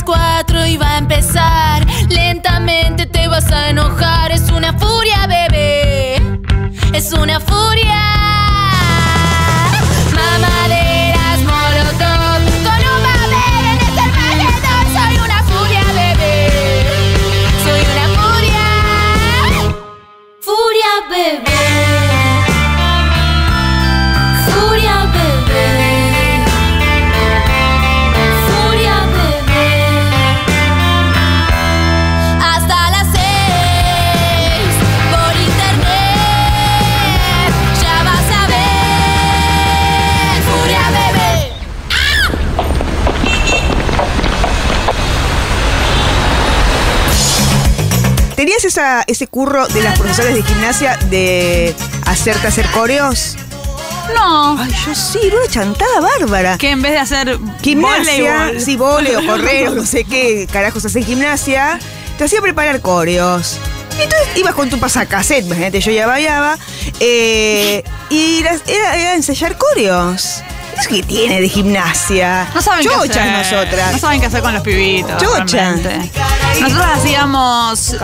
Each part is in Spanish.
4 y va a empezar. Lentamente te vas a enojar. Es una furia, bebé. Es una furia. Mamaderas molotov con un babel en este alrededor. Soy una furia, bebé. Soy una furia. Furia, bebé. Furia, bebé. Furia, bebé. Hasta las 6 por internet. Ya vas a ver. Furia, bebé. ¿Tenías ese curro de las profesoras de gimnasia de hacerte hacer coreos? No. Ay, yo sí, era una chantada bárbara. Que en vez de hacer Gimnasia, voleibol. sí, voleo, correr, o no sé qué carajos hacer gimnasia, te hacía preparar coreos. Y entonces ibas con tu pasacassette, imagínate, yo ya bailaba, y era ensayar coreos. ¿Eso qué tiene de gimnasia? No saben qué Chochas hacer. nosotras. No saben qué hacer con los pibitos. Chocha. realmente. Nosotros hacíamos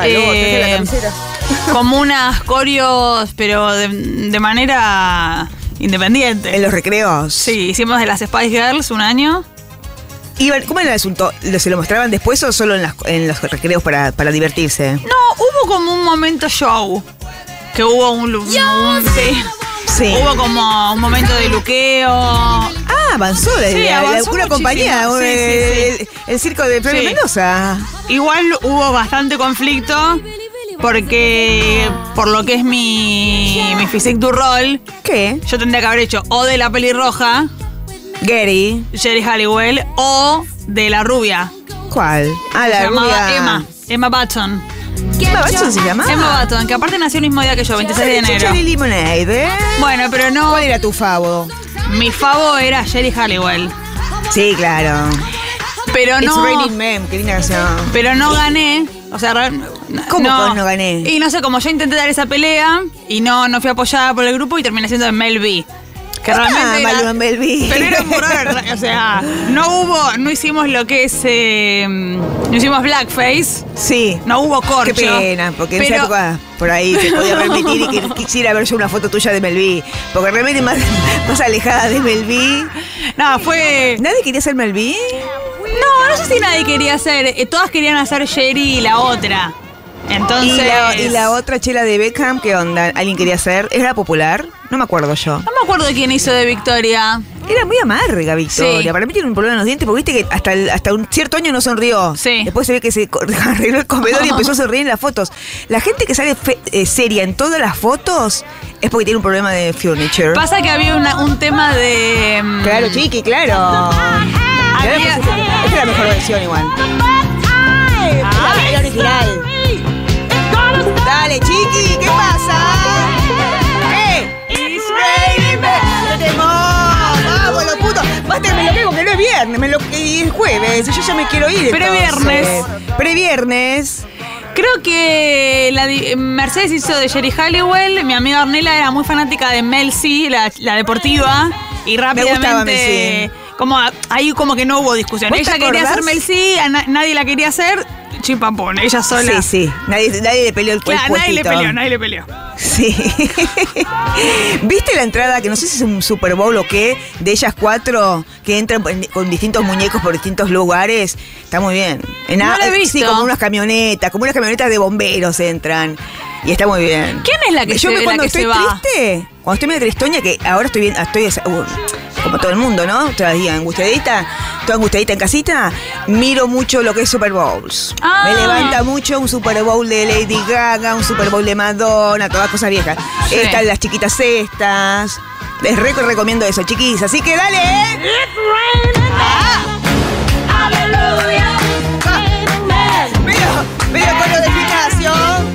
como unas coreos, pero de manera independiente. En los recreos. Sí, hicimos de las Spice Girls un año. ¿Cómo era el asunto? ¿Se lo mostraban después o solo en los recreos para divertirse? No, hubo como un momento show. Que hubo sí. Sí. Hubo como un momento de luqueo. Avanzó avanzó una muchísimo. compañía, Sí. el circo de Flavio Sí. Mendoza. Igual hubo bastante conflicto porque por lo que es mi physique du rol, ¿Qué? yo tendría que haber hecho o de la pelirroja, Gary. Jerry Halliwell, o de la rubia. ¿Cuál? Ah, Se la llamaba rubia. Emma Button. ¿Emma Watson se llamaba? Emma Button, que aparte nació el mismo día que yo, 26 de enero. Cherry Lemonade, ¿eh? Bueno, pero no. ¿Cuál era tu favo? Mi favo era Jerry Halliwell. Sí, claro. Pero It's no. Raining Men, qué linda canción. Pero no gané. O sea, ¿Cómo que no gané? Y no sé, como yo intenté dar esa pelea y no fui apoyada por el grupo y terminé siendo de Mel B. Que realmente Maluma era, Mel B. pero era por ver, o sea, no hicimos lo que es, no hicimos blackface, Sí. no hubo corcho. Qué pena, porque en pero, esa época por ahí se podía permitir y que quisiera ver yo una foto tuya de Mel B. Porque realmente más alejada de Mel B. No, fue. ¿Nadie quería ser Mel B? No sé si nadie quería hacer. Todas querían hacer Jerry y la otra. Entonces. ¿Y la otra chela de Beckham, qué onda? ¿Alguien quería ser? ¿Era popular? No me acuerdo yo. No me acuerdo quién hizo de Victoria. Era muy amarga, Victoria. Sí. Para mí tiene un problema en los dientes porque viste que hasta un cierto año no sonrió. Sí. Después se ve que se arregló el comedor y empezó a sonreír en las fotos. La gente que sale seria en todas las fotos es porque tiene un problema de furniture. Pasa que había un tema de. Claro, chiqui, claro. Había- Esta es la mejor versión igual. La original. Dale, chiqui, ¿qué pasa? ¿Qué? It's raining men. Vamos, los putos. Basta, me lo pego que no es viernes, y es jueves, y yo ya me quiero ir. Previernes. Previernes. Creo que Mercedes hizo de Jerry Halliwell. Mi amiga Ornella era muy fanática de Mel C, la deportiva. Y rápidamente. gustaba Mel C. Ahí como que no hubo discusión. ¿Vos te Ella quería acordás? hacer Mel C, nadie la quería hacer. Chimpapón, ella sola. Sí. Nadie le peleó el Claro, puestito. nadie le peleó. Sí. ¿Viste la entrada, que no sé si es un Super Bowl o qué, de ellas 4 que entran con distintos muñecos por distintos lugares? Está muy bien. No la he visto. Sí, como unas camionetas de bomberos entran. Y está muy bien. ¿Quién es la que cuando se estoy va? triste, cuando estoy medio tristoña, que ahora estoy como todo el mundo, ¿no? Todavía angustiadita, toda angustiadita en casita, miro mucho lo que es Super Bowls. Ah. Me levanta mucho un Super Bowl de Lady Gaga, un Super Bowl de Madonna, todas cosas viejas. Sí. Están las chiquitas estas. Les recomiendo eso, chiquis. Así que dale, ¿eh? Mira con lo de gimnasio.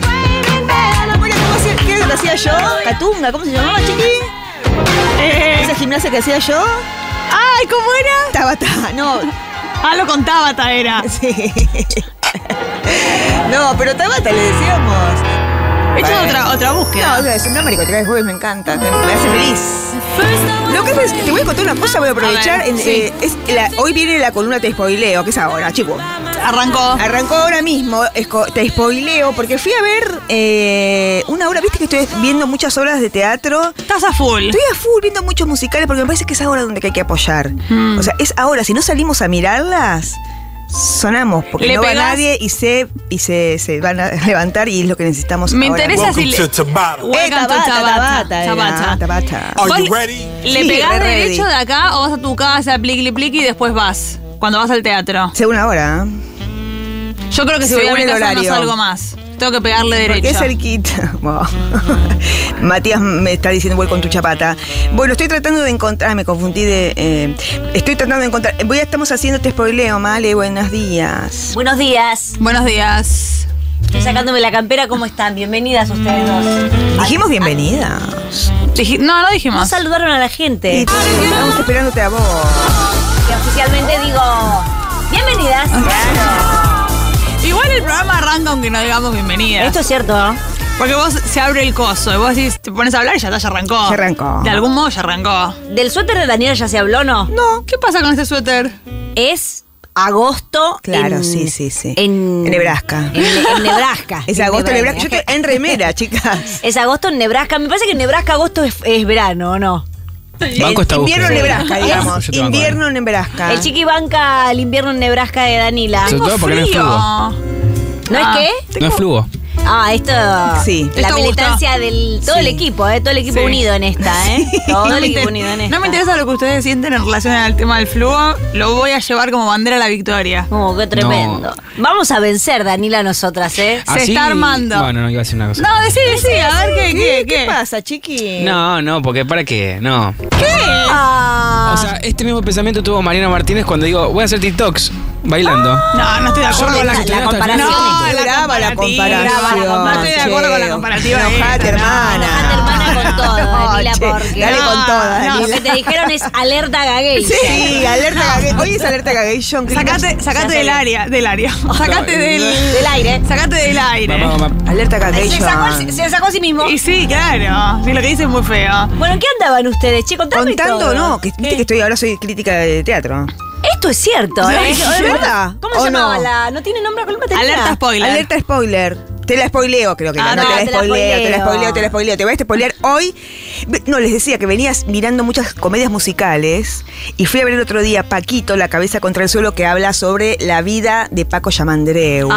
¿Qué hacía yo? Catunga, ¿cómo se llamaba, chiqui? ¿Esa gimnasia que hacía yo? Ay, ¿cómo era? Tabata, no. Lo contaba, era. Sí. No, pero Tabata le decíamos. Esto es otra búsqueda. No, de Centroamérica, de jueves me encanta, me hace feliz. Lo que es, te voy a contar una cosa, voy a aprovechar. A ver, Hoy viene la columna Te Spoileo, que es ahora, chicos. Arrancó ahora mismo, te spoileo, porque fui a ver una obra, viste que estoy viendo muchas obras de teatro. Estás a full. Estoy a full viendo muchos musicales porque me parece que es ahora donde hay que apoyar. O sea, es ahora, si no salimos a mirarlas, sonamos, porque no va nadie y se van a levantar y es lo que necesitamos Me ahora. interesa si Welcome to Tabata. Welcome to Tabata. Tabata. Are you ready? ¿Le Sí, pegás ready. derecho de acá o vas a tu casa, pliqui pliqui y después vas? Cuando vas al teatro. Según ahora, Yo creo que si voy a Según mi el casa no horario. salgo más. Tengo que pegarle porque derecho. es cerquita. Wow. Matías me está diciendo voy con tu chapata. Bueno, estoy tratando de encontrar, me confundí estoy tratando de encontrar, estamos haciendo Te Spoileo, Male, buenos días. Buenos días. Buenos días. Estoy sacándome la campera. ¿Cómo están? Bienvenidas ustedes dos. Dijimos bienvenida. No dijimos. No saludaron a la gente. Y estamos esperándote a vos. Que oficialmente digo... Bienvenidas. Igual el programa arranca aunque no digamos bienvenida. Esto es cierto, ¿no? Porque vos se abre el coso y vos decís, te pones a hablar y ya arrancó. Ya arrancó. De algún modo ya arrancó. ¿Del suéter de Daniela ya se habló, no? No, ¿qué pasa con este suéter? Es agosto. Claro, en, sí. En Nebraska. En Nebraska. Es agosto en Nebraska. Yo estoy en remera, chicas. Es agosto en Nebraska. Me parece que en Nebraska agosto es verano, ¿o no? Banco esta Invierno en búsqueda. Nebraska, digamos. Yo te banco, Invierno en Nebraska. El chiqui banca el invierno en Nebraska de Danila. Sobre todo porque no es Frío. flujo. ¿No Ah. es qué? No es flujo. Esto. Sí. La Esto militancia del. Todo el equipo, todo el equipo Sí. unido en esta, Todo el equipo unido en esta. No me interesa lo que ustedes sienten en relación al tema del flujo. Lo voy a llevar como bandera a la victoria. Oh, qué tremendo. Vamos a vencer, Danila, nosotras, Se Así- está armando. Bueno, no iba a decir una cosa. No, decí, a ver ¿Qué pasa, chiqui? No, porque ¿para qué? No. Ah. O sea, este mismo pensamiento tuvo Mariana Martínez cuando digo, voy a hacer TikToks bailando. No estoy de acuerdo Yo con la la gestioné hasta el comparación. final. No, Graba la comparación. No estoy de acuerdo con la che. comparativa. Enojate, hermana. Enojate, hermana, con todo, Danila, che, porque- Dale con toda, No, Lo Danila. que te dijeron es alerta gagueilla. Sí, alerta gagation. Hoy es alerta gagation. Sacate del área. Sacate Del aire. Sacate del aire. Vamos. Alerta Se sacó a sí mismo. Y sí, claro. Sí, lo que dice es muy feo. Bueno, ¿en qué andaban ustedes, chicos? Contando, no, que viste que estoy ahora soy crítica de teatro. Esto es cierto, ¿Es verdad? ¿Cómo ¿O se llamaba no? la? ¿No tiene nombre? ¿Cuál tenía? Alerta spoiler. Alerta spoiler. Te la spoileo, creo que Ah, no, no, te la te la spoileo, te la spoileo. spoileo, te la spoileo. Te voy a spoilear hoy. No, les decía que venías mirando muchas comedias musicales y fui a ver el otro día Paquito, La cabeza contra el suelo, que habla sobre la vida de Paco Yamandreu.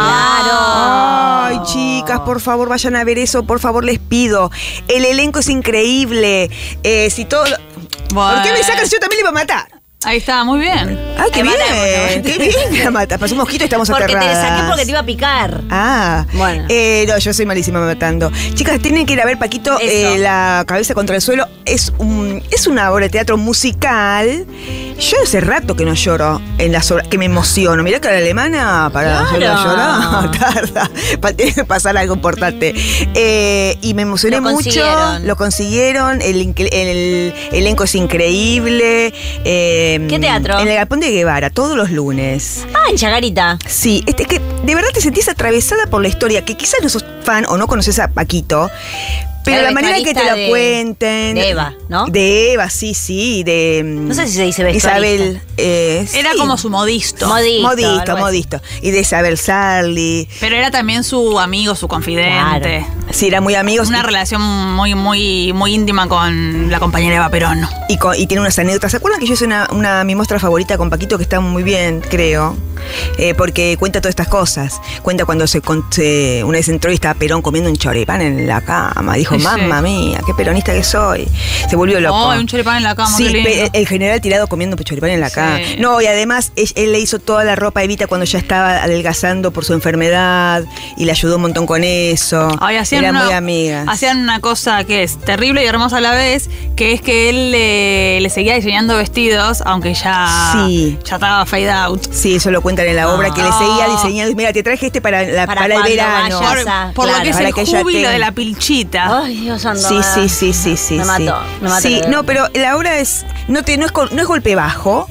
Ay, chicas, por favor, vayan a ver eso, por favor, les pido. El elenco es increíble. Si todo... ¿Por qué me sacas? Yo también le iba a matar. Ahí está, muy bien. Ay, qué Me bien, mataron, qué bien que la mata. Pasó un mosquito y estamos Porque te aterradas. saqué porque te iba a picar. Ah, Bueno. No, yo soy malísima matando. Chicas, tienen que ir a ver Paquito, Eso. La cabeza contra el suelo. Es una obra de teatro musical. Yo hace rato que no lloro en las obras, que me emociono. Mirá que a la alemana, para Claro. llorar, tarda. Tiene que pasar algo importante. Y me emocioné Lo mucho. consiguieron. Lo consiguieron. El elenco es increíble. ¿Qué teatro? En el Galpón de Guevara, todos los lunes. En Chagarita. Sí, es que de verdad te sentís atravesada por la historia, que quizás no sos fan o no conoces a Paquito, pero Era la manera en que te vestuarista la de- cuenten. de Eva, ¿no? De Eva, sí, de. No sé si se dice vestuarista. Isabel. Era sí. como su modisto. Modisto. algo así. Y de Isabel Sarli. Pero era también su amigo, su confidente. Sí, eran muy amigos. Una relación muy íntima con la compañera Eva Perón. Y tiene unas anécdotas. ¿Se acuerdan que yo hice mi muestra favorita con Paquito, que está muy bien, creo? Porque cuenta todas estas cosas. Cuenta cuando una vez entró y estaba Perón comiendo un choripán en la cama. Dijo, Sí. mamma mía, qué peronista que soy. Se volvió loco. Oh, un choripán en la cama, Sí, qué lindo. el general tirado comiendo choripán en la Sí. cama. No, y además él le hizo toda la ropa a Evita cuando ya estaba adelgazando por su enfermedad y le ayudó un montón con eso. Ay, Eran muy amigas. Hacían una cosa que es terrible y hermosa a la vez, que es que él le seguía diseñando vestidos, aunque ya estaba fade out. Sí, eso lo cuentan en la obra, que le seguía diseñando. Mira, te traje este para el cuando verano. vayas Por lo que es Para el que ella júbilo tenga. de la pilchita. Ay, Dios santo. Sí. Me mató. Sí, no, pero la obra es no es golpe bajo,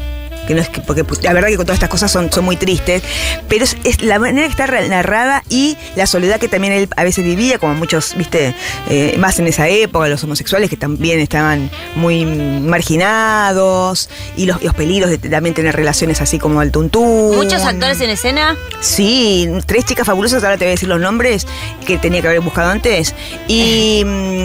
que no es que, porque la verdad que con todas estas cosas son muy tristes, pero es la manera que está narrada y la soledad que también él a veces vivía, como muchos, viste, más en esa época, los homosexuales que también estaban muy marginados, y los peligros de también tener relaciones así como al tuntún. ¿Muchos actores en escena? Sí, 3 chicas fabulosas, ahora te voy a decir los nombres que tenía que haber buscado antes. Y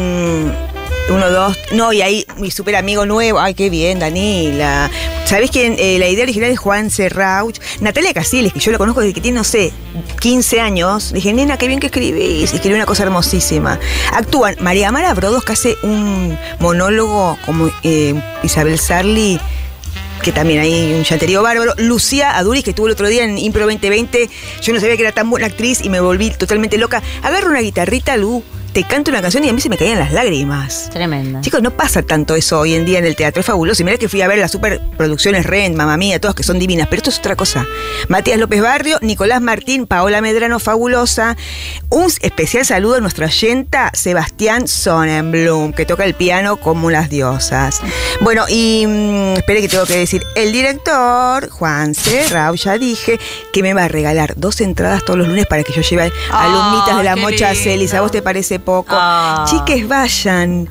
1, 2, no, y ahí mi súper amigo nuevo, ay, qué bien, Danila. ¿Sabés que la idea original es Juan Serrauch? Natalia Casillas, que yo lo conozco desde que tiene, no sé, 15 años. Le dije, nena, qué bien que escribís. Escribí una cosa hermosísima. Actúan María Amara Brodos, que hace un monólogo como Isabel Sarli, que también hay un llanterío bárbaro. Lucía Aduris, que estuvo el otro día en Impro 2020. Yo no sabía que era tan buena actriz y me volví totalmente loca. Agarro una guitarrita, Lu, te canto una canción y a mí se me caían las lágrimas. Tremenda. Chicos, no pasa tanto eso hoy en día en el teatro, es fabuloso. Y mirá que fui a ver las superproducciones Rent, Mamma Mía, todas que son divinas, pero esto es otra cosa. Matías López Barrio, Nicolás Martín, Paola Medrano, fabulosa. Un especial saludo a nuestra oyenta Sebastián Sonnenblum, que toca el piano como las diosas. Bueno, y espere que tengo que decir, el director, Juan Serrao, ya dije, que me va a regalar 2 entradas todos los lunes para que yo lleve alumnitas de la qué Mocha lindo. Celis. ¿A vos te parece poco? Chiques, vayan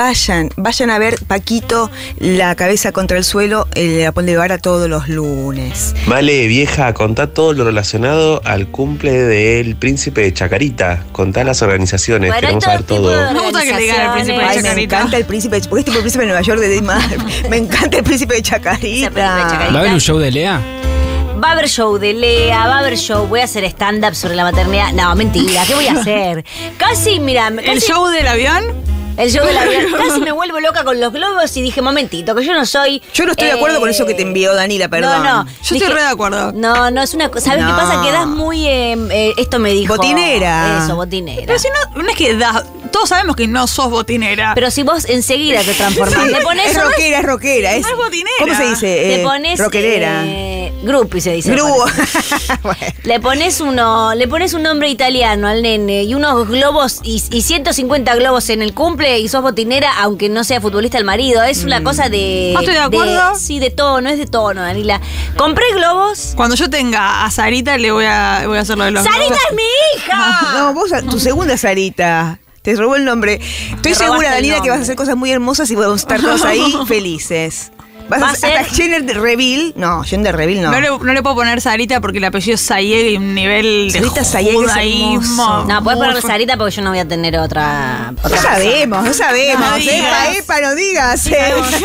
a ver Paquito, La cabeza contra el suelo, el Apón de Vara todos los lunes. Vale, vieja, contá todo lo relacionado al cumple del príncipe de Chacarita. Contá las organizaciones, Bueno, queremos hay saber todo tipo todo. de Me gusta que le digan el príncipe de Ay, me Chacarita. encanta el príncipe, porque es tipo el príncipe de Nueva York de Mar. Me encanta el príncipe de Chacarita. ¿Va a haber un show de Lea? Va a haber show de Lea, va a haber show, voy a hacer stand-up sobre la maternidad. No, mentira, ¿qué voy a hacer? Casi, mira, ¿El show del avión? el show de la vida. Casi me vuelvo loca con los globos y dije, momentito, que yo no soy... Yo no estoy de acuerdo con eso que te envió Danila, perdón. No, Yo estoy re de acuerdo. No, es una cosa. ¿Sabes No. qué pasa? Que das muy... esto me dijo... Botinera. Eso, botinera. Pero si no es que das. Todos sabemos que no sos botinera. Pero si vos enseguida te transformás, le pones... Es rockera, es rockera. No es botinera. ¿Cómo se dice? Te pones... Rockerera. Grupi se dice. Gru. Bueno. Le pones un nombre italiano al nene y unos globos y 150 globos en el cumple y sos botinera, aunque no sea futbolista el marido. Es una cosa de... ¿No estoy de acuerdo? Sí, de tono, es de tono, Danila. Compré globos. Cuando yo tenga a Sarita le voy a hacer lo de los ¡Sarita globos. es mi hija! No, vos, tu segunda Sarita. Te robó el nombre. Estoy Me segura, robaste el Danila, que vas a nombre. hacer cosas muy hermosas y vamos a estar todos ahí felices. Vas Va a a ser- hasta Jenner Reville. No, Jenner Reville no. No le puedo poner Sarita porque el apellido es Sayeg y un nivel de Sarita Sayeg es judaísmo. hermoso. No, puedes muy ponerle fu- Sarita porque yo no voy a tener otra No persona. sabemos, no sabemos. No digas. Epa, no digas. Sí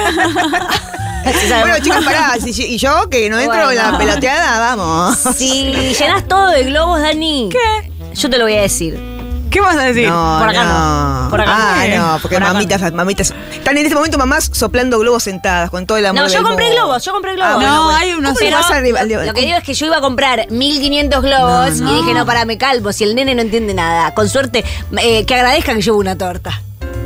sabemos. Bueno, chicas, pará. Y yo, que no entro en la Bueno. peloteada, vamos. Si llenas todo de globos, Dani. ¿Qué? Yo te lo voy a decir. ¿Qué vas a decir? No, Por acá no. no, por acá Ah, no. no, porque Por acá mamitas. Están en este momento mamás soplando globos sentadas con todo el amor No, yo del compré mundo. globos, yo compré globos. Ah, bueno, No, bueno. hay unos- ¿Cómo le vas arriba al de- Lo que digo es que yo iba a comprar 1500 globos y dije, no, pará, me calvo, si el nene no entiende nada. Con suerte, que agradezca que llevo una torta.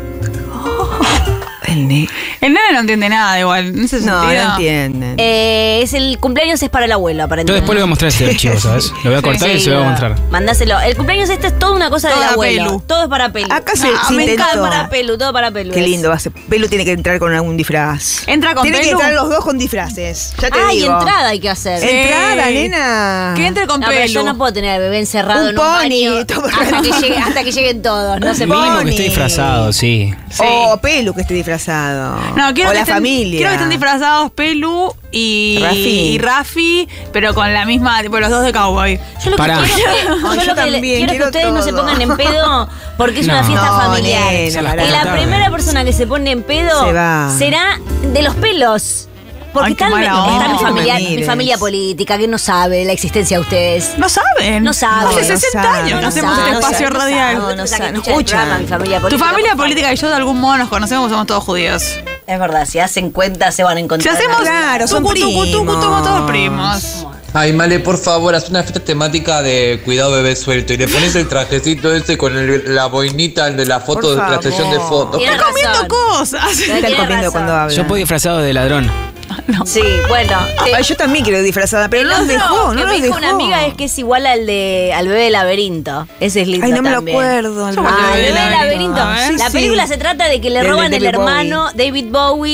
El ne- El nene no entiende nada igual. En ese No, sentido. no entienden. El cumpleaños es para el abuelo, Yo aparentemente. después le voy a mostrar este archivo, ¿sabes? Lo voy a cortar y se lo voy a mostrar. Mandáselo. El cumpleaños este es toda una cosa del Todo abuelo. Pelu. Todo es para Pelu. Acá se me intentó. encanta para Pelu, todo para Pelu. Qué es. lindo va a ser. Pelu tiene que entrar con algún disfraz. Entra con Tiene que Pelu. entrar los dos con disfraces. Ya te Ah, y digo. entrada hay que hacer. Sí. Entrada, nena. Que entre con No, pero Pelu. yo no puedo tener al bebé encerrado Un en un pony, baño todo hasta que lleguen todos. No se Mínimo puede. que esté disfrazado, sí. Sí. O Pelu que esté disfrazado. No, quiero o que la estén, familia. Quiero que estén disfrazados Pelu y Rafi, pero con la misma, tipo los dos de cowboy. Yo lo que Pará. quiero, Ay, yo yo lo que también, quiero que quiero ustedes no se todo. pongan en pedo porque es una No. fiesta No, familiar. nena, pará. y la tarde. primera persona que se pone en pedo Se va. será de los pelos. Porque Ay, qué está, mala está onda. mi, No familia, me mi mires. familia política que no sabe la existencia de ustedes. No saben. No saben. Hace No 60 saben. años que No hacemos saben, este no espacio saben, radial. no Ustedes saben, que no escuchan el programa, escuchan. mi familia Tu política. familia por favor. política y yo de algún modo nos conocemos, somos todos judíos. Es verdad, si hacen cuenta se van a Si encontrar. hacemos Claro, son tucu, tucu, tucu, primos. somos todos primos. Ay, Male, por favor, haz una fiesta temática de cuidado bebé suelto y le pones el trajecito ese con la boinita de la foto Por de la sesión de favor. fotos. Tiene Está comiendo razón. cosas. Tiene Están comiendo razón. cuando hablan. Yo puedo disfrazado de ladrón. Sí, bueno. Ay, yo también quiero ir disfrazada, pero El no nos otro dejó, que no me nos dijo dejó. una amiga es que es igual al bebé del laberinto. Ese es lindo Ay, no me lo también. acuerdo. ¿Cómo Ah, que el bebé del laberinto. A ver. La Sí, película sí. se trata de que le Del de roban el David hermano David Bowie.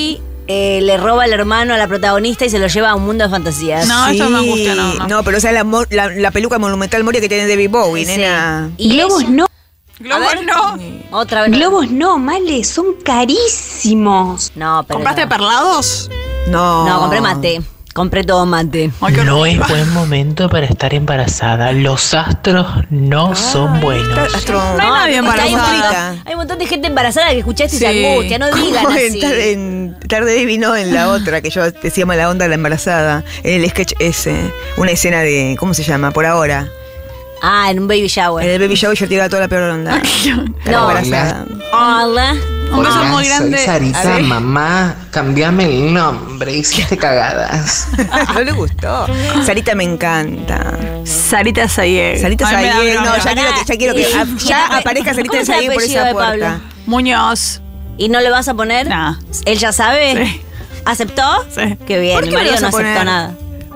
le roba al hermano a la protagonista y se lo lleva a un mundo de fantasías. No, eso me gusta, no. No, pero esa es la peluca monumental Moria que tiene David Bowie, Sí. nena. Y Globos eso- no, Globos A ver. no. Otra vez. globos no, Male, son carísimos. No, pero ¿Compraste no. perlados? No, compré mate. Compré todo mate. Ay, qué No horrible. es buen momento para estar embarazada. Los astros no son buenos. No hay nadie Hay un embarazada. montón- hay un montón de gente embarazada que escucha esto y se Sí. angustia. No digan así. En Tarde de Vino, en la otra, que yo decía mala onda, la embarazada. En el sketch ese. Una escena de, ¿cómo se llama? Por ahora. Ah, en un baby En shower. el baby shower yo tiraba toda la peor onda. La No. embarazada. Hola. Un beso muy grande. A ver. mamá, cambiame el nombre, hiciste cagadas. No le gustó. Sarita me encanta. Sarita Sayeg. Sarita Ay, me da Sayeg. No, bronca. ya quiero que ya aparezca Sarita ¿Cómo es el Sayeg por apellido esa de puerta. Pablo? Muñoz. ¿Y no le vas a poner? Nah. ¿Él ya sabe? Sí. ¿Aceptó? Sí. Qué bien, ¿Por mi qué no le marido vas no a aceptó poner? nada.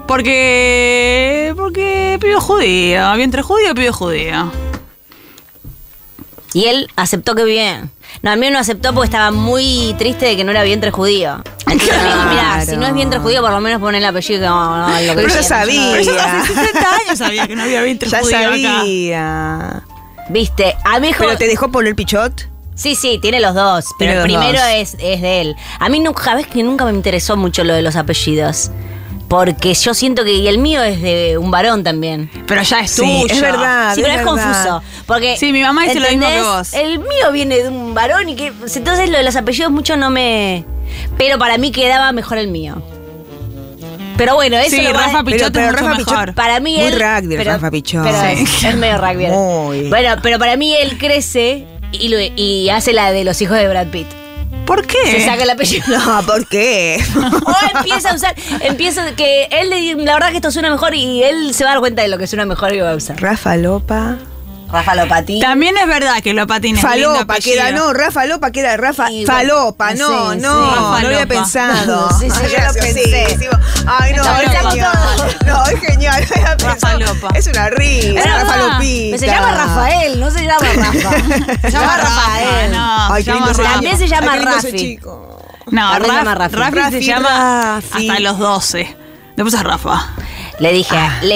Porque pibe judío. Vientre judío, pibe judío. Y él aceptó que bien. No, a mí no aceptó porque estaba muy triste de que no era vientre judío. Entonces le digo, mirá, Claro. si no es vientre judío, por lo menos pon el apellido que no, lo que Pero yo quieras. sabía. Pero eso hace 60 años sabía que no había vientre Ya judío acá. sabía. Viste, a mí ¿Pero te dejó poner pichot? Sí, tiene los dos, pero Tiene el los primero dos. es de él. A mí nunca, ves que nunca me interesó mucho lo de los apellidos. Porque yo siento que y el mío es de un varón también. Pero ya es Sí, tuyo. es verdad. Sí, pero es verdad. confuso. Porque, Sí, mi mamá dice lo mismo que ¿entendés? vos. El mío viene de un varón y que. Entonces lo de los apellidos mucho no me. Pero para mí quedaba mejor el mío. Pero bueno, eso Sí, lo va- Rafa Pichot pero es mucho Rafa mejor. Pichot- Para mí Muy él. rugby el Rafa Pichot. Pero Sí. es medio rugby. Muy. Bueno, pero para mí él crece y hace la de los hijos de Brad Pitt. ¿Por qué? Se saca el apellido. No, ¿por qué? O empieza a usar, que él le dice, la verdad que esto suena mejor y él se va a dar cuenta de lo que suena mejor y lo va a usar. Rafa Lopa. Rafa Lopati. También es verdad que lo patines. Falopa queda, no, Rafa Lopa queda Rafa. Y Falopa, bueno, no, sí, no, sí. no Rafa lo había Lopa. pensado. Sí, yo lo pensé. Ay, no, Lo es pensamos genial. todos. No, es genial. no había Rafa pensado. Lopa. Es una risa, Pero Rafa no, Lopita. se llama Rafael, no se llama Rafa. Se llama Rafael. No, Ay, se qué llama lindo ese Rafa. También se llama Ay, qué lindo ese Rafi. chico. No, También se llama Rafi. Rafi se Rafi, llama Rafi. hasta los 12. Después es Rafa. Le dije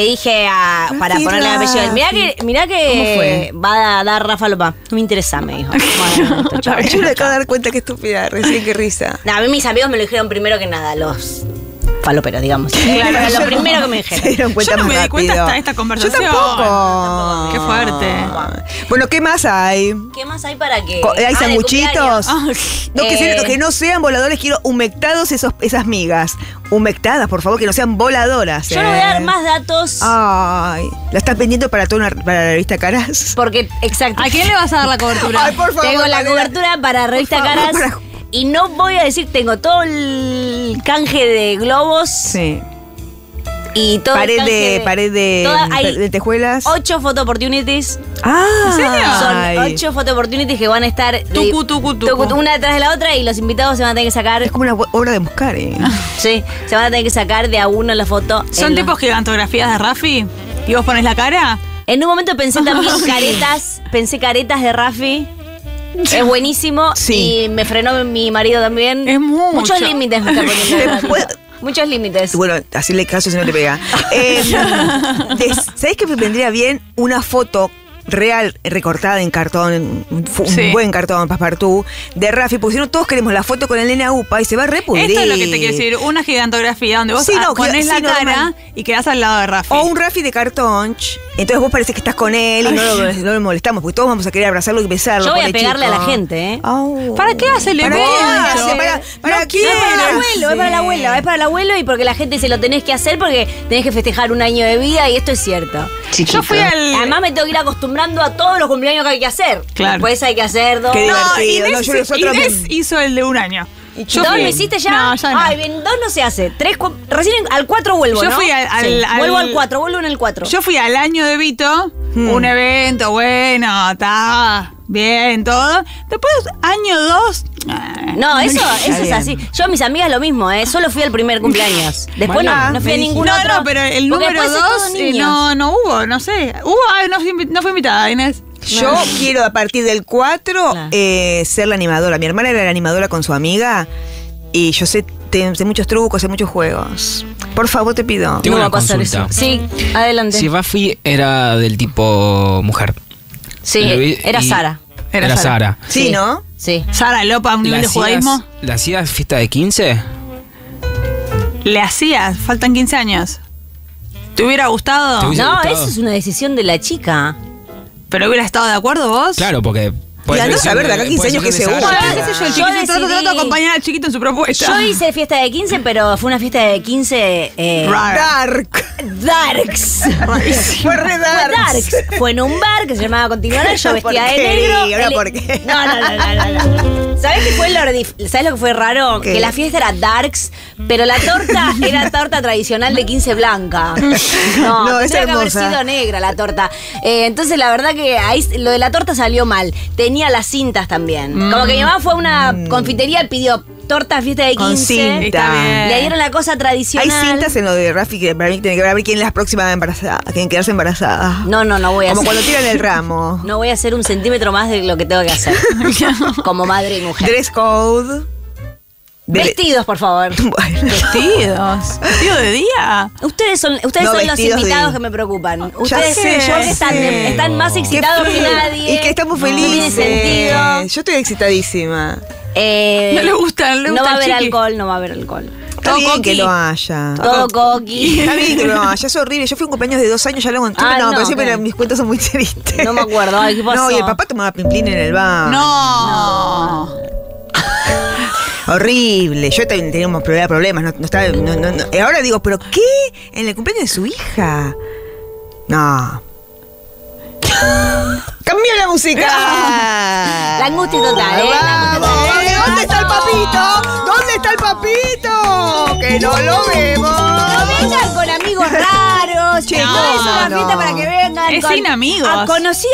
para Rafi, ponerle el apellido. Mirá que ¿Cómo fue? va a dar Rafa Lopa. No me interesa, me dijo. Bueno, listo, chao. Yo me acabo de dar cuenta que estúpida, recién qué risa. No, a mí mis amigos me lo dijeron primero que nada, los faloperos, digamos. Claro, lo primero que me dijeron. Se dieron cuenta Yo no muy me di cuenta rápido. hasta esta conversación. Yo tampoco. Qué fuerte. Bueno, ¿qué más hay? ¿Qué más hay para que? ¿Hay de sanguchitos? cumpleaños. No, que no sean voladores, quiero humectados esas migas. Humectadas, por favor, que no sean voladoras. Yo no voy a dar más datos Ay, ¿la estás vendiendo para para la revista Caras? porque, exacto. ¿A quién le vas a dar la cobertura? Ay, por favor. Tengo la Malena. cobertura para Revista Por favor, Caras. Y no voy a decir, tengo todo el canje de globos Sí. y todo el canje Pared de hay lentejuelas. 8 photo opportunities. Ah, ¿En serio? Son 8 photo opportunities que van a estar Tucu. una detrás de la otra y los invitados se van a tener que sacar. Es como una obra de buscar, Sí, se van a tener que sacar de a uno la foto. ¿Son en tipos gigantografías de Rafi? ¿Y vos pones la cara? En un momento pensé también caretas de Rafi. Es buenísimo. Sí. Y me frenó mi marido también. Es mucho. Muchos límites me está poniendo. Rafi. ¿Puedo? Muchos límites. Bueno, hacerle caso si no te pega. ¿Sabés que me vendría bien una foto real, recortada en cartón, un Sí. buen cartón, passepartout, de Rafi? Porque si no, todos queremos la foto con el nene UPA y se va a repudrir. Esto es lo que te quiero decir. Una gigantografía donde vos Sí, no, pones sí, la cara normal. y quedás al lado de Rafi. O un Rafi de cartón, entonces vos parecés que estás con él y no lo molestamos, porque todos vamos a querer abrazarlo y besarlo. Yo voy a pobre pegarle chico. a la gente, ¿eh? Au. ¿Para qué hace el ¿Para qué evento? hace? ¿Para No quién? No, es para el abuelo, Sí. es para el abuelo, es para el abuelo y porque la gente se lo tenés que hacer porque tenés que festejar un año de vida y esto es cierto. Yo fui al... Además me tengo que ir acostumbrando a todos los cumpleaños que hay que hacer. Claro. Después hay que hacer dos. Qué No, divertido. Inés, No, yo nosotros Inés hizo el de un año. Yo ¿Dos fui- lo hiciste ya? No, ya no. Ay, bien, dos no se hace. Recién al 4 vuelvo, Yo ¿no? fui al- Sí, al- vuelvo al 4, vuelvo en el 4. Yo fui al año de Vito, un evento, bueno, está bien, todo. Después, año 2... No, eso es bien. así. Yo a mis amigas lo mismo, ¿eh? Solo fui al primer cumpleaños. Después no fui a ningún otro. No, pero el porque número después es todo 2 niños. no hubo, no sé. No fue invitada, Inés. Yo quiero a partir del 4 Claro. ser la animadora. Mi hermana era la animadora con su amiga y yo sé de muchos trucos, de muchos juegos. Por favor, te pido. Tengo No va una a pasar consulta. eso. Sí, adelante. Si Buffy era del tipo mujer. Sí, Y- era Sara. Era Sara. Sí, ¿no? Sí. Sara Lopa, un nivel de judaísmo. ¿Le hacías fiesta de 15? Le hacías, faltan 15 años. ¿Te hubiera gustado? ¿Te hubiese No, gustado? eso es una decisión de la chica. ¿Pero hubieras estado de acuerdo vos? Claro, porque... Y andá a saber de acá 15 años que se Bueno, usa. qué sé yo, el Yo chiquito trato de decidí- acompañar al chiquito en su propuesta. Yo hice fiesta de 15, pero fue una fiesta de 15 Dark. darks. Fue re darks. Fue en un bar que se llamaba Continuará, yo vestía de Porquería, negro. ahora por qué. No. ¿Sabés qué fue ¿Sabés lo que fue raro? ¿Qué? Que la fiesta era darks, pero la torta era torta tradicional de 15 blanca. No, es tendría que haber hermosa. sido negra la torta. Entonces la verdad que ahí lo de la torta salió mal. Tenía las cintas también. Como que mi mamá fue a una confitería y pidió torta fiesta de 15. Con cinta. Está bien. Le dieron la cosa Hay tradicional. cintas en lo de Rafi que para mí tiene que ver a ver quién es la próxima embarazada, quién quedarse embarazada. No voy a Como hacer. cuando tiran el ramo. No voy a hacer un centímetro más de lo que tengo que hacer. Como madre y mujer. Dress code. Vestidos, por favor. Bueno. Vestidos. ¿Vestido de día? Ustedes son No, los vestidos invitados de- que me preocupan. Ustedes sé, ya porque sé. están más Qué excitados que feo. nadie. Y que estamos No tiene felices. sentido. Yo estoy excitadísima. No le gusta, no le No gusta va a el haber chiqui. alcohol, no va a haber alcohol. Está Todo bien coqui. que lo haya. Todo coqui. Está bien que lo haya, es horrible. Yo fui a un cumpleaños de 2 años, ya lo conté. Ah, no, no, pero siempre claro. mis cuentos son muy tristes. No me acuerdo. Ay, ¿qué pasó? No, y el papá tomaba pimplín en el bar. No. Horrible. Yo también teníamos problemas. No estaba, no. Y ahora digo, ¿pero qué? ¿En el cumpleaños de su hija? No. ¡Cambió la música! La angustia total, ¿eh? La Vamos, angustia total. ¿dónde está el papito? ¿Dónde está el papito? Que no lo vemos. No vengan con amigos raros. Che, no, no, es una no. fiesta para que vengan. Es sin amigos. Conocí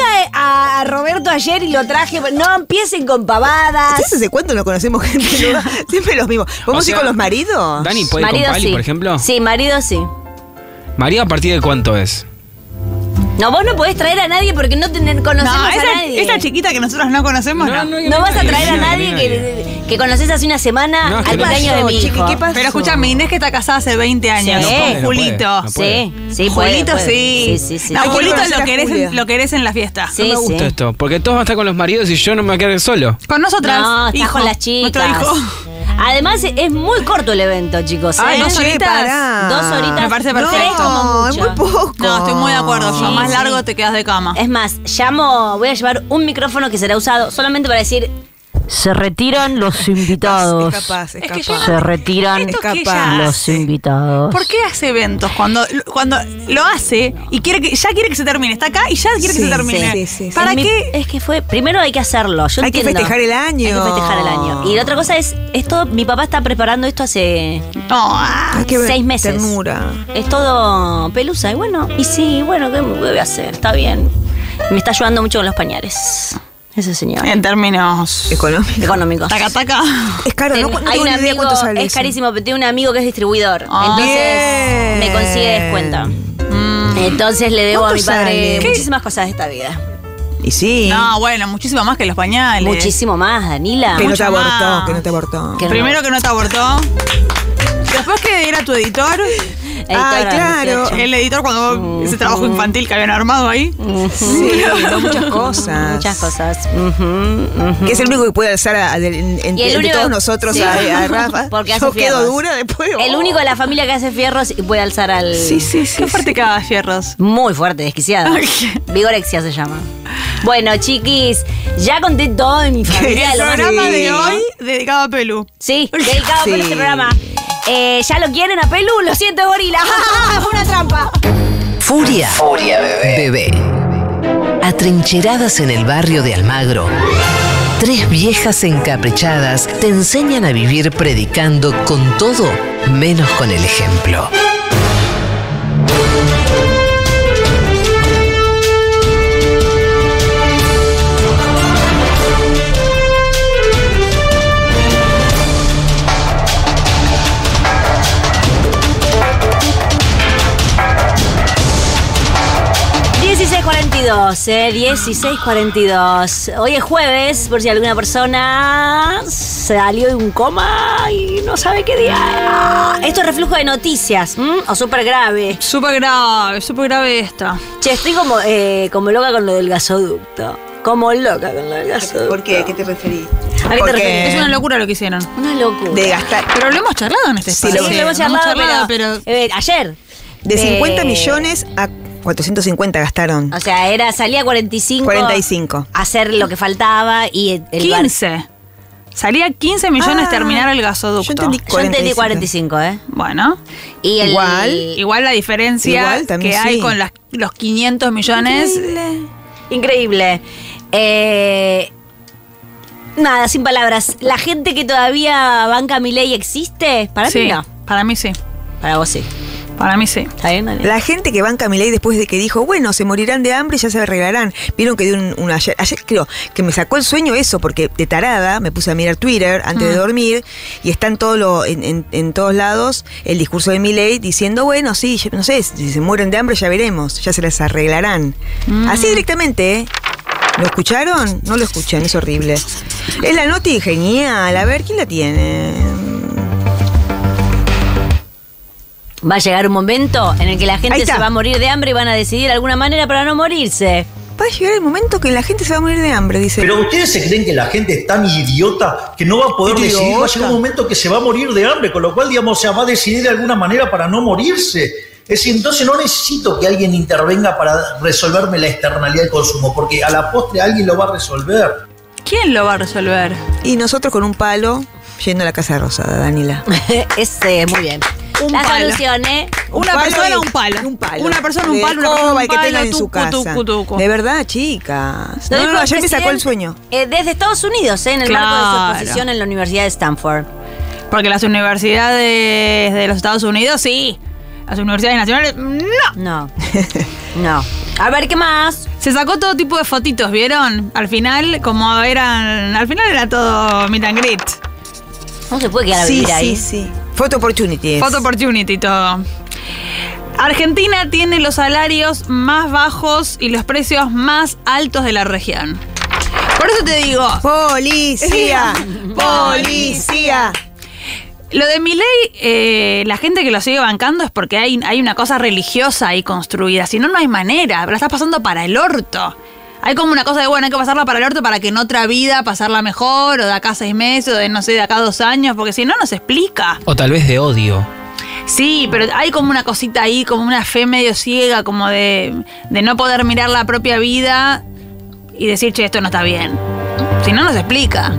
a Roberto ayer y lo traje. No empiecen con pavadas. ¿Ustedes hace cuánto no conocemos gente nueva? Siempre los mismos. ¿Podemos O sea, ir con los maridos? Dani, ¿puede ir con Marido Pali, sí. por ejemplo? Sí, marido sí. María, ¿a partir de cuánto es? No, vos no podés traer a nadie porque no conocemos No, a nadie. esa chiquita que nosotros no conocemos, no. No vas a traer a nadie que conoces hace una semana No, es que al no. cumpleaños de mi Chiqui, hijo. ¿qué pasó? Pero escúchame, Inés que está casada hace 20 años. Sí. Con No Julito. puede. Sí, puede, Julito puede. sí. Sí. No, Hay que Julito conocer lo a querés, Julia. lo querés en la fiesta. Sí, No me gusta sí. esto, porque todos van a estar con los maridos y yo no me voy a quedar solo. Con nosotras. No, estás hijo, con las chicas. Nuestro hijo. Además, es muy corto el evento, chicos. Ay, ¿eh? 2 che, horitas. pará. 2 horitas. Me parece perfecto. Tres como No, es mucho. muy poco. No, estoy muy de acuerdo. Yo Sí, más sí. largo te quedas de cama. Es más, voy a llevar un micrófono que será usado solamente para decir: se retiran los invitados. Es capaz. Es que yo no- Se retiran Esto que capaz. ella los hace. invitados. ¿Por qué hace eventos cuando lo hace y quiere que se termine? Está acá y ya quiere que Sí, se termine. sí. ¿Para Es qué? Es que primero hay que hacerlo. Yo Hay que entiendo. festejar el año. Hay que festejar el año. Y la otra cosa es todo. Mi papá está preparando esto hace No, Hay que ver 6 meses. Ternura. Es todo pelusa. Y bueno, ¿qué voy a hacer? Está bien. Me está ayudando mucho con los pañales. Ese señor. en términos Económico. Económicos. taca taca. Es caro, no Hay tengo un ni idea amigo, cuánto sale es eso. carísimo, pero tengo un amigo que es distribuidor. Ah. Entonces Bien. me consigue descuento. Entonces le debo a mi ¿Cuánto padre sale? muchísimas cosas de esta vida. Y sí. No, bueno, muchísimo más que los pañales. Muchísimo más, Danila. Que no te mucho más. abortó, que no te abortó. Que no. Primero que no te abortó. Después que era tu editor. Ay, claro. El editor cuando ese trabajo infantil que habían armado ahí. Sí, no, muchas cosas. Muchas cosas. Que es el único que puede alzar Y el de único- todos nosotros sí. a Rafa. Porque hace Yo quedo fierros. dura después. El único de la familia que hace fierros y puede alzar al. Sí. Qué fuerte cada fierros. Muy fuerte, desquiciado. Vigorexia se llama. Bueno, chiquis, ya conté todo de mi familia. El lo más- programa Sí. de hoy dedicado a Pelu. Sí, dedicado por Sí. este programa. ¿Ya lo quieren a Pelu? Lo siento, gorila. Fue una trampa. Furia. Furia bebé. Atrincheradas en el barrio de Almagro, 3 viejas encaprichadas te enseñan a vivir predicando con todo menos con el ejemplo. 16:42, 16:42. Hoy es jueves, por si alguna persona salió de un coma y no sabe qué día. Esto es reflujo de noticias, o súper grave. Súper grave esta. Che, estoy como loca con lo del gasoducto. Como loca con lo del gasoducto. ¿Por qué? ¿A qué te referís? ¿A qué te referís? Es una locura lo que hicieron. Una locura. De gastar. Pero lo hemos charlado en este espacio. Sí, lo hemos charlado, pero ayer. De 50 millones a 450 gastaron. O sea, salía 45. Hacer lo que faltaba y el 15. Salía 15 millones terminar el gasoducto. Yo entendí 45, ¿eh? Bueno. Y igual la diferencia que hay con los 500 millones. Increíble. Nada, sin palabras. ¿La gente que todavía banca a Milei existe? Para mí no. Para mí sí. Para vos sí. Para mí sí. ¿Está bien, Dani? La gente que banca a Milei después de que dijo, bueno, se morirán de hambre y ya se arreglarán. Vieron que dio ayer creo que me sacó el sueño eso, porque de tarada me puse a mirar Twitter antes de dormir y está en todos lados el discurso de Milei diciendo, bueno, sí, no sé, si se mueren de hambre ya veremos, ya se las arreglarán. Así directamente, ¿eh? ¿Lo escucharon? No lo escuchan, es horrible. Es la noti genial, a ver, ¿quién la tiene? Va a llegar un momento en el que la gente se va a morir de hambre y van a decidir alguna manera para no morirse. Va a llegar el momento que la gente se va a morir de hambre, dice. Pero ustedes se creen que la gente es tan idiota que no va a poder decidir. Va a llegar un momento que se va a morir de hambre, con lo cual, digamos, se va a decidir de alguna manera para no morirse. Es decir, entonces no necesito que alguien intervenga para resolverme la externalidad del consumo, porque a la postre alguien lo va a resolver. ¿Quién lo va a resolver? Y nosotros con un palo yendo a la Casa Rosada, Danila. Muy bien. La solución, ¿eh? Una persona, un palo. Una persona, un palo. Una persona, un que tengan en su casa. De verdad, chicas. No, ayer me sacó el sueño. Desde Estados Unidos, en el marco de su exposición en la Universidad de Stanford. Porque las universidades de los Estados Unidos, sí. Las universidades nacionales, no. No. A ver, ¿qué más? Se sacó todo tipo de fotitos, ¿vieron? Al final era todo meet and greet. No se puede quedar a vivir ahí. Sí. Photo opportunity. Photo opportunity, todo. Argentina tiene los salarios más bajos y los precios más altos de la región. Por eso te digo... ¡Policía! ¡Policía! Lo de Milei, la gente que lo sigue bancando es porque hay una cosa religiosa ahí construida. Si no, no hay manera. La estás pasando para el orto. Hay como una cosa de, bueno, hay que pasarla para el orto para que en otra vida pasarla mejor, o de acá 6 meses, o de, no sé, de acá 2 años, porque si no, no se explica. O tal vez de odio. Sí, pero hay como una cosita ahí, como una fe medio ciega, como de no poder mirar la propia vida y decir, che, esto no está bien. Si no, no se explica.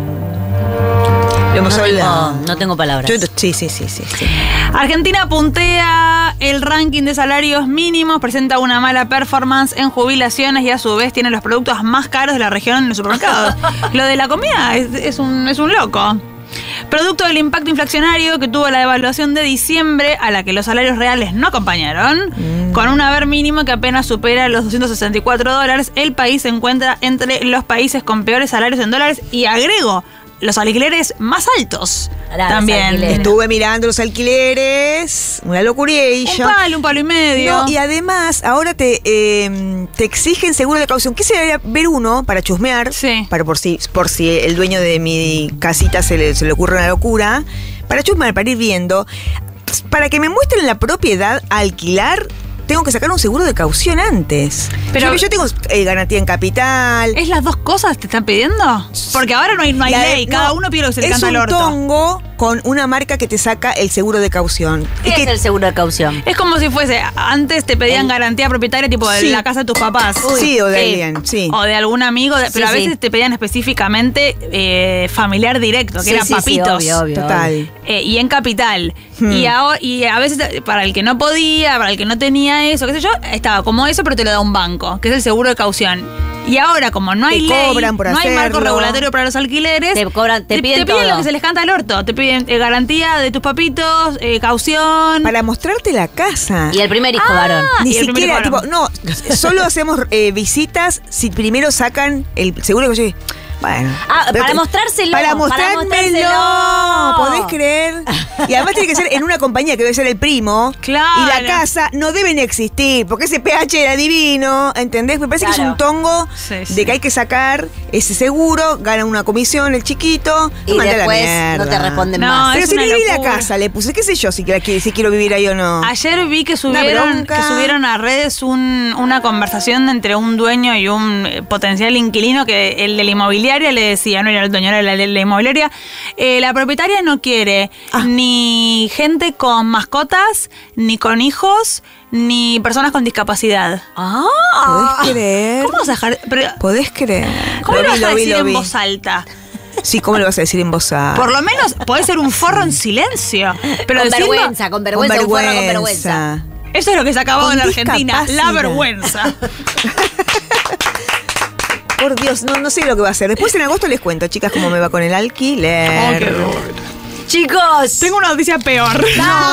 No tengo palabras. Sí. Argentina puntea el ranking de salarios mínimos, presenta una mala performance en jubilaciones y a su vez tiene los productos más caros de la región en los supermercados. Lo de la comida es un loco. Producto del impacto inflacionario que tuvo la devaluación de diciembre, a la que los salarios reales no acompañaron, con un haber mínimo que apenas supera los $264, el país se encuentra entre los países con peores salarios en dólares y agrego, los alquileres más altos. También. Estuve mirando los alquileres, una locurillo. Un palo y medio. No, y además, ahora te exigen seguro de caución. Quise ver uno para chusmear, para por si el dueño de mi casita se le ocurre una locura, para chusmear, para ir viendo, para que me muestren la propiedad a alquilar. Tengo que sacar un seguro de caución antes. Pero yo tengo garantía en capital. ¿Es las dos cosas te están pidiendo? Porque ahora no hay ley, cada uno pide lo que se le canta al orto. Es un tongo con una marca que te saca el seguro de caución. ¿Qué es el seguro de caución? Es como si fuese, antes te pedían garantía propietaria tipo de la casa de tus papás. Sí, o de alguien, sí. O de algún amigo, pero a veces te pedían específicamente familiar directo, que eran papitos. Sí, obvio. Total. Y en capital. Y a veces para el que no podía, para el que no tenía eso, qué sé yo, estaba como eso, pero te lo da un banco, que es el seguro de caución. Y ahora, como no hay ley, cobran por no hay marco hacerlo. regulatorio para los alquileres, te piden lo que se les canta al orto. Te piden garantía de tus papitos, caución. Para mostrarte la casa. Y el primer hijo varón. Ni siquiera, solo hacemos visitas si primero sacan el seguro de caución. Bueno. Para mostrárselo. Para mostrármelo. ¿Podés creer? Y además tiene que ser en una compañía que debe ser el primo. Claro. Y la casa no deben existir, porque ese PH era divino, ¿entendés? Me parece que es un tongo de que hay que sacar ese seguro, gana una comisión el chiquito, y después no te responden más. Pero si viví la casa, le puse, qué sé yo, si quiero vivir ahí o no. Ayer vi que subieron a redes una conversación entre un dueño y un potencial inquilino, que el de la inmobiliaria le decía, no era el dueño, era el de la inmobiliaria, la propietaria no quiere ni gente con mascotas, ni con hijos, ni personas con discapacidad. ¿Podés creer? ¿Cómo vas a dejar? ¿Podés creer? ¿Cómo lo vas a decir en voz alta? Sí, ¿cómo lo vas a decir en voz alta? Por lo menos podés ser un forro en silencio. Pero con vergüenza, un forro con vergüenza. Eso es lo que se acabó en Argentina, la vergüenza. Por Dios, no sé lo que va a hacer. Después en agosto les cuento, chicas, cómo me va con el alquiler. Chicos, tengo una noticia peor.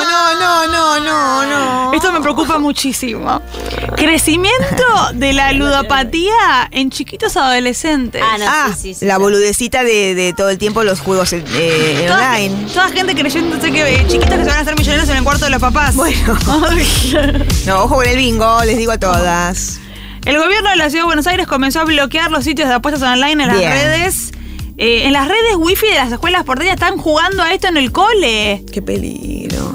No. Esto me preocupa muchísimo. Crecimiento de la ludopatía en chiquitos adolescentes. Sí, la boludecita de todo el tiempo los juegos online. Toda gente creyéndose que chiquitos que se van a hacer millonarios en el cuarto de los papás. Bueno. No, ojo con el bingo, les digo a todas. El gobierno de la Ciudad de Buenos Aires comenzó a bloquear los sitios de apuestas online en las redes. En las redes wifi de las escuelas porteñas están jugando a esto en el cole. ¡Qué peligro!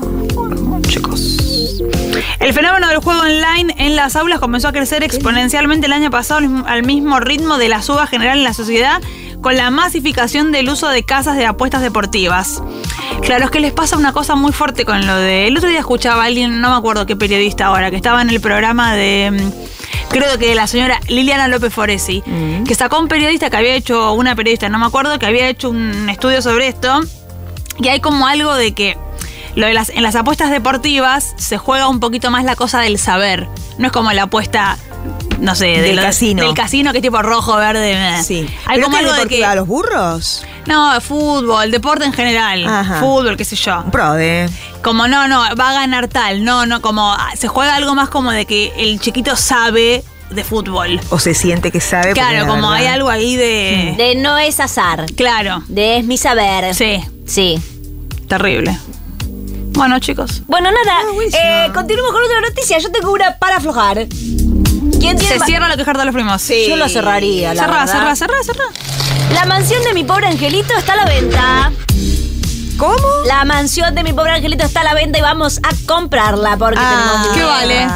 Chicos. El fenómeno del juego online en las aulas comenzó a crecer exponencialmente el año pasado al mismo ritmo de la suba general en la sociedad, con la masificación del uso de casas de apuestas deportivas. Claro, es que les pasa una cosa muy fuerte con lo de... El otro día escuchaba a alguien, no me acuerdo qué periodista ahora, que estaba en el programa de... Creo que la señora Liliana López Foresi, que sacó un periodista que había hecho, una periodista, no me acuerdo, que había hecho un estudio sobre esto. Y hay como algo de que en las apuestas deportivas se juega un poquito más la cosa del saber. No es como la apuesta, no sé, del casino. Del casino, que es tipo rojo, verde. Sí. Hay como algo de que... ¿A los burros? No, fútbol, deporte en general. Ajá. Fútbol, qué sé yo. Prode. Como no, va a ganar tal. No, como se juega algo más como de que el chiquito sabe de fútbol. O se siente que sabe. Claro, como hay algo ahí de... De no es azar. Claro. De es mi saber. Sí. Terrible. Bueno, chicos. Bueno, nada. Continuamos con otra noticia. Yo tengo una para aflojar. ¿Quién tiene Se cierra lo que de los primos. Sí. Yo lo cerraría, la verdad. Cerrá. La mansión de mi pobre angelito está a la venta. ¿Cómo? La mansión de mi pobre angelito está a la venta y vamos a comprarla porque tenemos ¿qué dinero.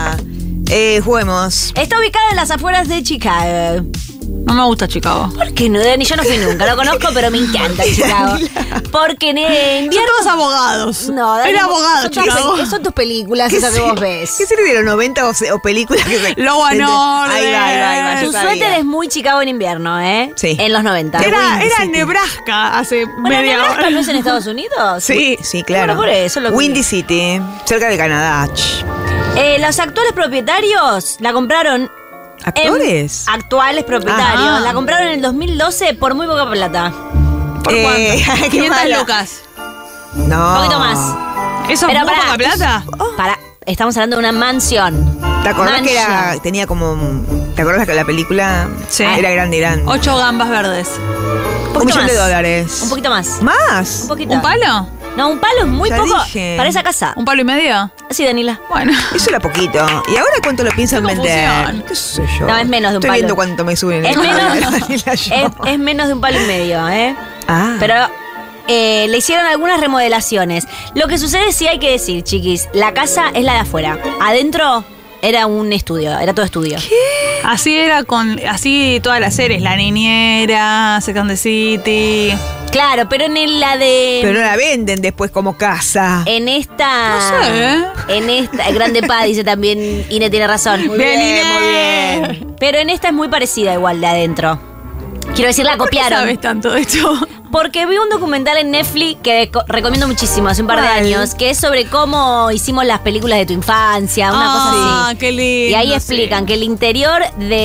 vale? Juguemos. Está ubicada en las afueras de Chicago. No me gusta Chicago. ¿Por qué no, Dani? Yo no fui nunca, lo conozco, pero me encanta Chicago. Porque en invierno... Son todos abogados. No, Dani, Era abogado, Chicago. Son tus películas esas que vos ves. ¿Qué serie de los 90 o películas que se... Lobo Anor. Ahí va. Tu suéter es muy Chicago en invierno, ¿eh? Sí. En los 90. Era Nebraska hace media ¿Nebraska hora. no es en Estados Unidos? Sí, claro. Bueno, por eso lo Windy City, cerca de Canadá. Los actuales propietarios la compraron... ¿Actores? Actuales propietarios. Ajá. La compraron en el 2012 por muy poca plata. ¿Por cuánto? 500 lucas. No. Un poquito más. ¿Eso es muy poca plata? Estamos hablando de una mansión. ¿Te acordás que tenía como... ¿Te acordás que la película era grande? 8 gambas verdes. $1 millón. Un poquito más. ¿Más? Un poquito. ¿Un palo? No, un palo es muy Ya poco dije. para esa casa. ¿1,5 palo? Sí, Danila. Bueno. Eso era poquito. ¿Y ahora cuánto lo piensan vender? ¿Qué sé yo? No, es menos de un Estoy palo. viendo cuánto me suben. Es menos de $1,5 palo. Pero le hicieron algunas remodelaciones. Lo que sucede, sí hay que decir, chiquis, la casa es la de afuera. Adentro era un estudio, era todo estudio. ¿Qué? Así era así todas las series, La Niñera, Sex and the City. Claro, pero Pero no la venden después como casa. En esta... No sé. En esta... Grande Pa dice también, Ine tiene razón. Muy bien. Pero en esta es muy parecida igual de adentro. Quiero decir, la copiaron. ¿Por qué sabes tanto de esto? Porque vi un documental en Netflix que recomiendo muchísimo, hace un par de años, que es sobre cómo hicimos las películas de tu infancia, una cosa así. Ah, qué lindo. Y ahí explican que el interior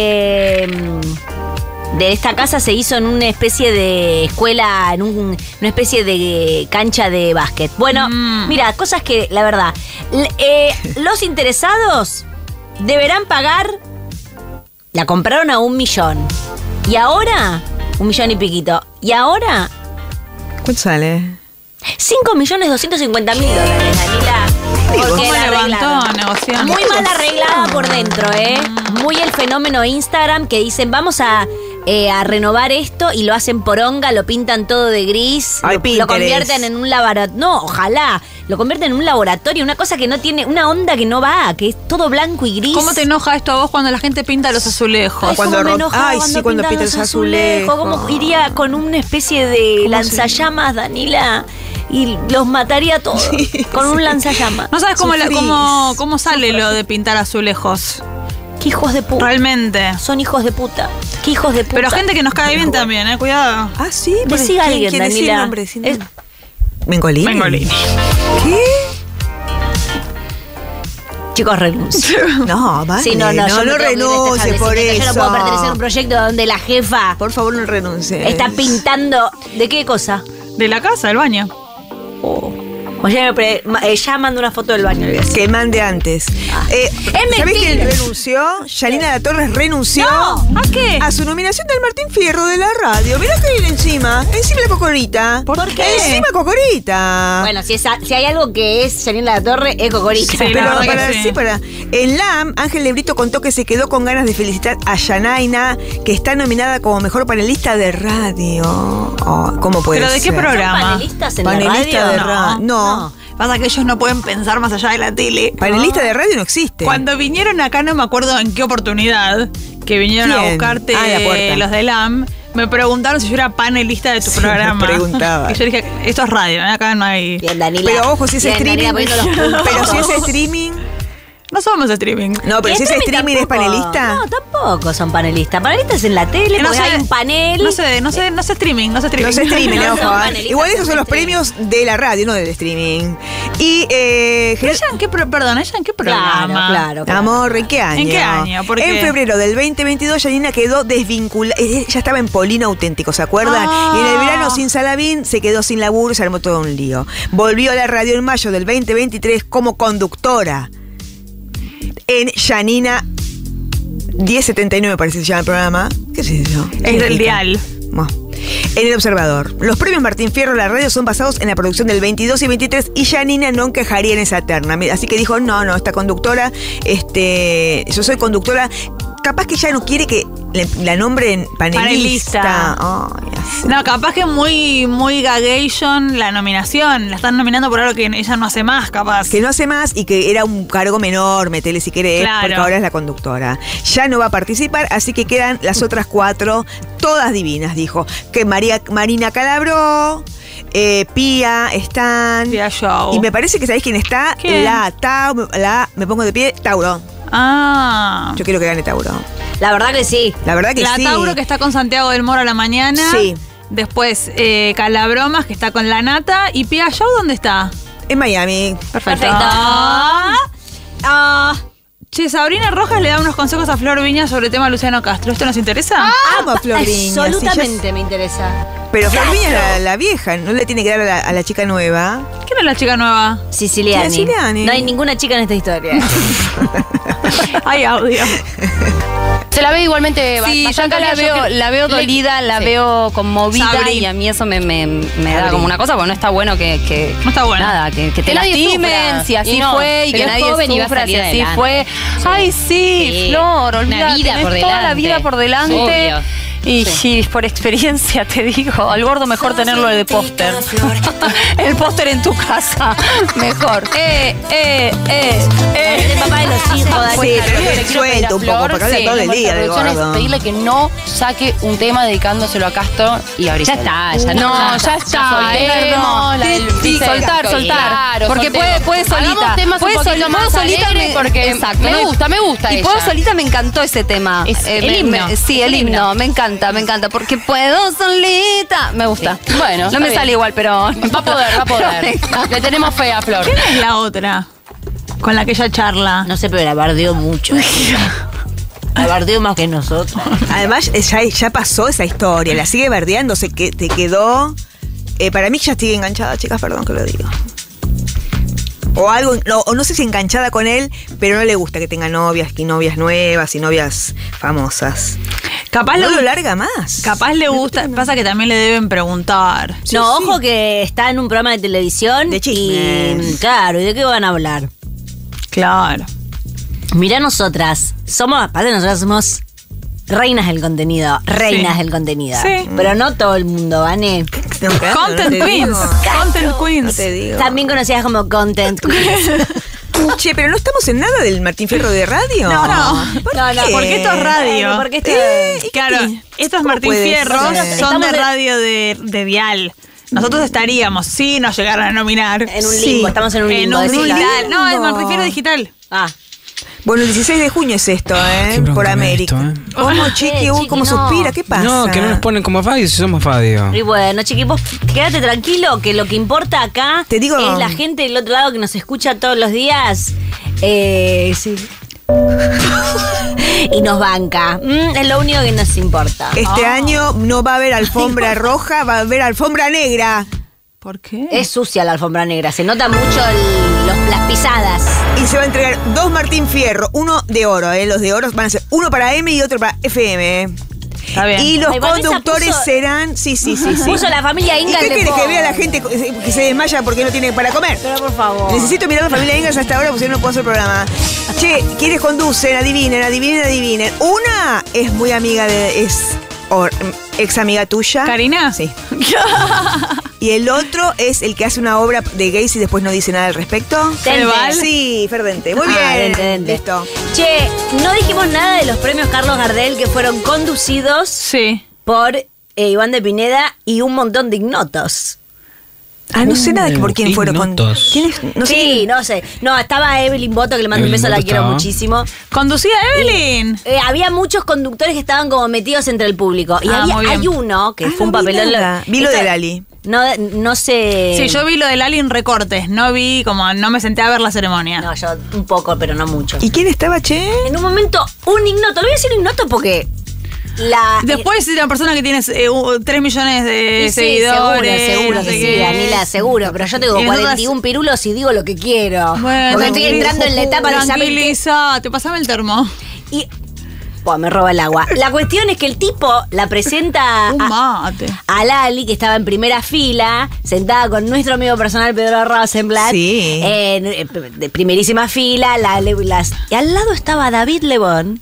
de esta casa se hizo en una especie de escuela, en una especie de cancha de básquet. Bueno, mira, cosas que, la verdad, los interesados deberán pagar, la compraron a $1 millón. Y ahora 1 millón y piquito. Y ahora, ¿Cuánto sale? 5.250.000 dólares, Danila. Porque ¿Cómo la levantó arreglaron. negociando? Muy mal arreglada por dentro, Muy el fenómeno Instagram que dicen, vamos a renovar esto y lo hacen poronga, lo pintan todo de gris, Ay, lo Pinterest. convierten en un laboratorio. No, ojalá. Lo convierten en un laboratorio, una cosa que no tiene, una onda que no va, que es todo blanco y gris. ¿Cómo te enoja esto a vos cuando la gente pinta los azulejos? Ay, Cuando cómo me ro- enoja Ay, sí, cuando pintan pinta los los azulejos. ¿Cómo iría con una especie de lanzallamas, Danila? Y los mataría a todos con un lanzallamas. ¿No sabes Sufrís. cómo sale lo de pintar azulejos? Qué hijos de puta. Realmente. Son hijos de puta. Qué hijos de puta. Pero gente que nos cae bien también, cuidado. Ah, sí. Decí a alguien, ¿Quién decía el Danila. nombre? Decí el nombre. ¿Mengolini? ¿Qué? Chicos, renuncio. No, vale. Sí, no, no yo me tengo que ir de este renuncie por establecimiento. eso. Yo no puedo pertenecer a un proyecto donde la jefa Por favor, no renuncie. está pintando. ¿De qué cosa? De la casa, del baño. Oye, ya mando una foto del baño. le voy a decir. Que mande antes. Es ¿Sabés mentira. quién renunció? Yanina La Torres renunció. ¿A qué? A su nominación del Martín Fierro de la radio. Mirá que viene encima la Cocorita. ¿Por qué? Encima Cocorita. Bueno, si hay algo que es Yanina La Torre, es Cocorita. Sí, Pero la verdad que sí. En LAM, Ángel Lebrito contó que se quedó con ganas de felicitar a Yanaina, que está nominada como mejor panelista de radio. Oh, ¿cómo puede ¿Pero de qué ser? programa? ¿Panelistas en Panelista la de radio? radio. No. Pasa que ellos no pueden pensar más allá de la tele. Panelista de radio no existe. Cuando vinieron acá, no me acuerdo en qué oportunidad, que vinieron a ¿Quién? buscarte Ah, en la puerta. los de LAM, me preguntaron si yo era panelista de tu Sí, programa. me preguntaban. Y yo dije, esto es radio, acá no hay... Bien, Danila. Pero ojo, si es Bien, streaming. Danila poniendo los puntos. Pero si es streaming. No somos streaming. No, pero si es streaming es tampoco. panelista. No, tampoco son panelistas. Panelistas en la tele, porque hay un panel. No sé streaming, no sé streaming. No sé streaming, No, ojo. son ¿eh? panelistas Igual esos son los en streaming. premios de la radio, no del streaming. Y ¿Ella en qué programa? Claro. Amor, ¿en qué año? ¿En qué año? ¿Por En qué? febrero del 2022, Yanina quedó desvinculada. Ella estaba en Polino Auténtico, ¿se acuerdan? Ah. Y en el verano sin Salavín se quedó sin laburo y se armó todo un lío. Volvió a la radio en mayo del 2023 como conductora en Yanina 1079, parece que se llama el programa. ¿Qué sé yo? Es del dial. Bueno, en El Observador. Los premios Martín Fierro de la radio son basados en la producción del 22 y 23 y Yanina no encajaría en esa terna. Así que dijo, no, esta conductora, yo soy conductora. Capaz que ella no quiere que la nombren panelista. Ay, así. No, capaz que muy gagation la nominación. La están nominando por algo que ella no hace más, capaz. Que no hace más y que era un cargo menor, metele si querés, Claro. porque ahora es la conductora. Ya no va a participar, así que quedan las otras 4, todas divinas, dijo. Que Marina Calabró, Pía, están. Pía Show. Y me parece que sabéis quién está. ¿Quién? Me pongo de pie, Tauro. Ah. Yo quiero que gane Tauro. La verdad que sí. La verdad que La sí. Tauro que está con Santiago del Moro a la mañana. Sí. Después Calabromas que está con la Nata. ¿Y Pia Show dónde está? En Miami. Perfecto. Che, Sabrina Rojas le da unos consejos a Flor Viña sobre el tema de Luciano Castro. ¿Esto nos interesa? Amo a Flor Viña. Absolutamente me interesa. Pero Flor Viña es la vieja, no le tiene que dar a la chica nueva. ¿Quién es la chica nueva? Siciliani. Siciliani. No hay ninguna chica en esta historia. Hay audio. Se la ve igualmente Sí, yo bastante acá la veo dolida, la veo conmovida Sabri. y a mí eso me da como una cosa, porque no está bueno que No está bueno. nada, que te nadie lastimen, sufra. si así Y no, fue y pero que es nadie joven y va a sufra, si salir así adelante. fue. Sí. Ay, sí, Flor, olvídate, vida tenés por toda la delante. vida por delante. Obvio. Y sí, por experiencia te digo, al gordo mejor tenerlo de póster. El póster en tu casa, mejor. Es el papá de los hijos, Dani. Sí, Lo que pero le es quiero suelto pedir a un poco, Flor, porque habla sí, todo el nuestra día del producción es gordo. pedirle que no saque un tema dedicándoselo a Castro y a Briseida. Ya No, ya está, soltemos la del Sí, Briseida. soltar. Claro, Porque soltemos. puede solita. Hagamos temas Puede un poquito puedo más solita alegres porque exacto. me gusta Y ella. puedo solita me encantó ese tema. Es el himno. Sí, Es el el himno. himno. Me encanta. Porque puedo solita. Me gusta. Sí. Bueno, no está me bien. sale igual, pero. Va a poder. Le tenemos fe a Flor. ¿Quién es la otra con la que ella charla? No sé, pero la bardeó mucho. La bardeó más que nosotros. Además, ya pasó esa historia, la sigue verdeando, te quedó. Para mí ya sigue enganchada, chicas, perdón que lo digo. O algo, o no sé si enganchada con él, pero no le gusta que tenga novias y novias nuevas y novias famosas. Capaz no lo larga más. Capaz le gusta, pasa que también le deben preguntar. Ojo que está en un programa de televisión. De chismes. Y claro, ¿y de qué van a hablar? Claro. Mirá nosotras, nosotras somos reinas del contenido, del contenido. Sí. Pero no todo el mundo, ¿vale? Content Queens. Content Queens. También conocidas como Content Queens. Che, pero no estamos en nada del Martín Fierro de radio. No, porque esto es radio. Porque esto es... Claro, estos Martín Fierros son de radio de Dial. Nosotros estaríamos, si nos llegaran a nominar. En un limbo, estamos en un limbo. Digital. No, es Martín Fierro digital. Bueno, el 16 de junio es esto, por América. ¿Cómo, Chiqui? ¿Cómo suspira? ¿Qué pasa? No, que no nos ponen como Fadio si somos Fadio. Y bueno, Chiqui, vos quédate tranquilo que lo que importa acá es la gente del otro lado que nos escucha todos los días. Sí. Y nos banca. Es lo único que nos importa. Este año no va a haber alfombra roja, va a haber alfombra negra. ¿Por qué? Es sucia la alfombra negra, se nota mucho las pisadas. Y se va a entregar 2 Martín Fierro, uno de oro, los de oro van a ser uno para M y otro para FM. Está bien. Y los conductores serán... Sí. Puso la familia Ingalls. ¿Y qué querés que vea la gente que se desmaya porque no tiene para comer? Pero por favor. Necesito mirar a la familia Ingalls hasta ahora porque si no, no puedo hacer programa. Che, ¿quiénes conducen? Adivinen. Una es muy amiga ex amiga tuya. ¿Karina? Sí. Y el otro es el que hace una obra de gays y después no dice nada al respecto. Fedeval. Sí, Ferdente. Muy bien. Listo. Che, no dijimos nada de los premios Carlos Gardel que fueron conducidos por Iván de Pineda y un montón de ignotos. No sé nada por quién fueron. ¿Quiénes? No sé. No sé. No, estaba Evelyn Boto, que le mando un beso, la quiero muchísimo. ¿Conducía Evelyn? Había muchos conductores que estaban como metidos entre el público. Y hay uno que fue un papelón. Vi lo de Lali. No sé. Sí, yo vi lo de Lali en recortes. No me senté a ver la ceremonia. No, yo un poco, pero no mucho. ¿Y quién estaba, che? En un momento, un ignoto. Lo voy a decir ignoto porque... Después es una persona que tiene 3 millones de seguidores. Seguro que sí, Daniela, seguro. Pero yo tengo 41 pirulos y digo lo que quiero. Bueno, porque estoy entrando en la etapa de saber. Te pasame el termo. Y... me roba el agua. La cuestión es que el tipo la presenta a Lali, que estaba en primera fila, sentada con nuestro amigo personal Pedro Rosenblatt. Sí. De primerísima fila. Y al lado estaba David Lebón.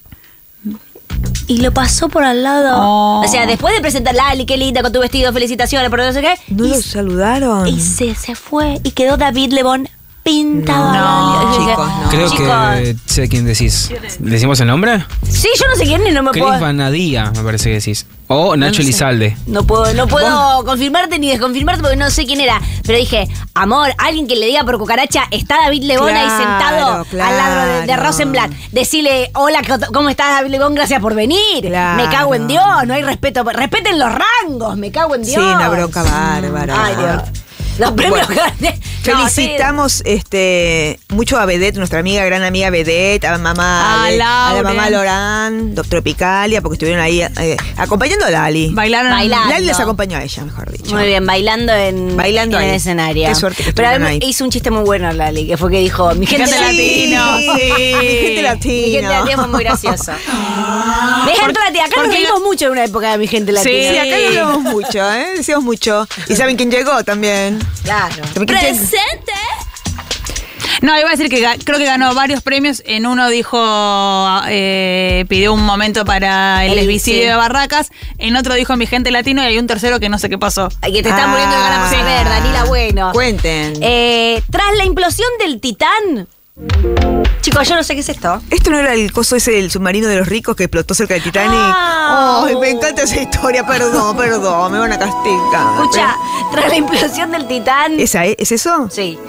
Y lo pasó por al lado. O sea, después de presentar Lali, qué linda con tu vestido, felicitaciones, por no sé qué. ¿No lo saludaron? Y se fue. Y quedó David Lebón pintado. Creo que sé quién decís. ¿Decimos el nombre? Sí, yo no sé quién, no me puedo. Cris Vanadía, me parece que decís. O Nacho Elizalde. No puedo confirmarte ni desconfirmarte porque no sé quién era. Pero dije, amor, alguien que le diga por cucaracha, está David Lebón ahí sentado al lado de Rosenblatt. Decirle, hola, ¿cómo estás, David Lebón? Gracias por venir. Me cago en Dios, no hay respeto. Respeten los rangos, me cago en Dios. Sí, una bronca bárbara. Ay, Dios. Los premios felicitamos mucho a Vedette, nuestra gran amiga Vedette, a la mamá Lorán, Doctor Picalia, porque estuvieron ahí acompañando a Lali. Bailando. Lali les acompañó a ella, mejor dicho. Muy bien, bailando en el escenario. Qué suerte que pero ahí. Hizo un chiste muy bueno Lali, que fue que dijo, mi gente latino. Sí, mi gente latino. Mi gente latino fue muy gracioso. Mi gente latina, acá nos reímos mucho en una época de mi gente latina. Sí, acá nos reímos mucho, decimos mucho. Y saben quién llegó también. Claro. ¡Presente! No, iba a decir que creo que ganó varios premios. En uno dijo, pidió un momento para el lesbicidio de Barracas. En otro dijo mi gente latino. Y hay un tercero que no sé qué pasó. Ay, que te están muriendo de ganas de ver, Danila Bueno. Cuenten. Tras la implosión del Titán... Chicos, yo no sé qué es esto. ¿Esto no era el coso ese del submarino de los ricos que explotó cerca del Titanic? Ay, me encanta esa historia, perdón, me van a castigar. Escucha, tras la implosión del Titán... ¿Es eso? Sí.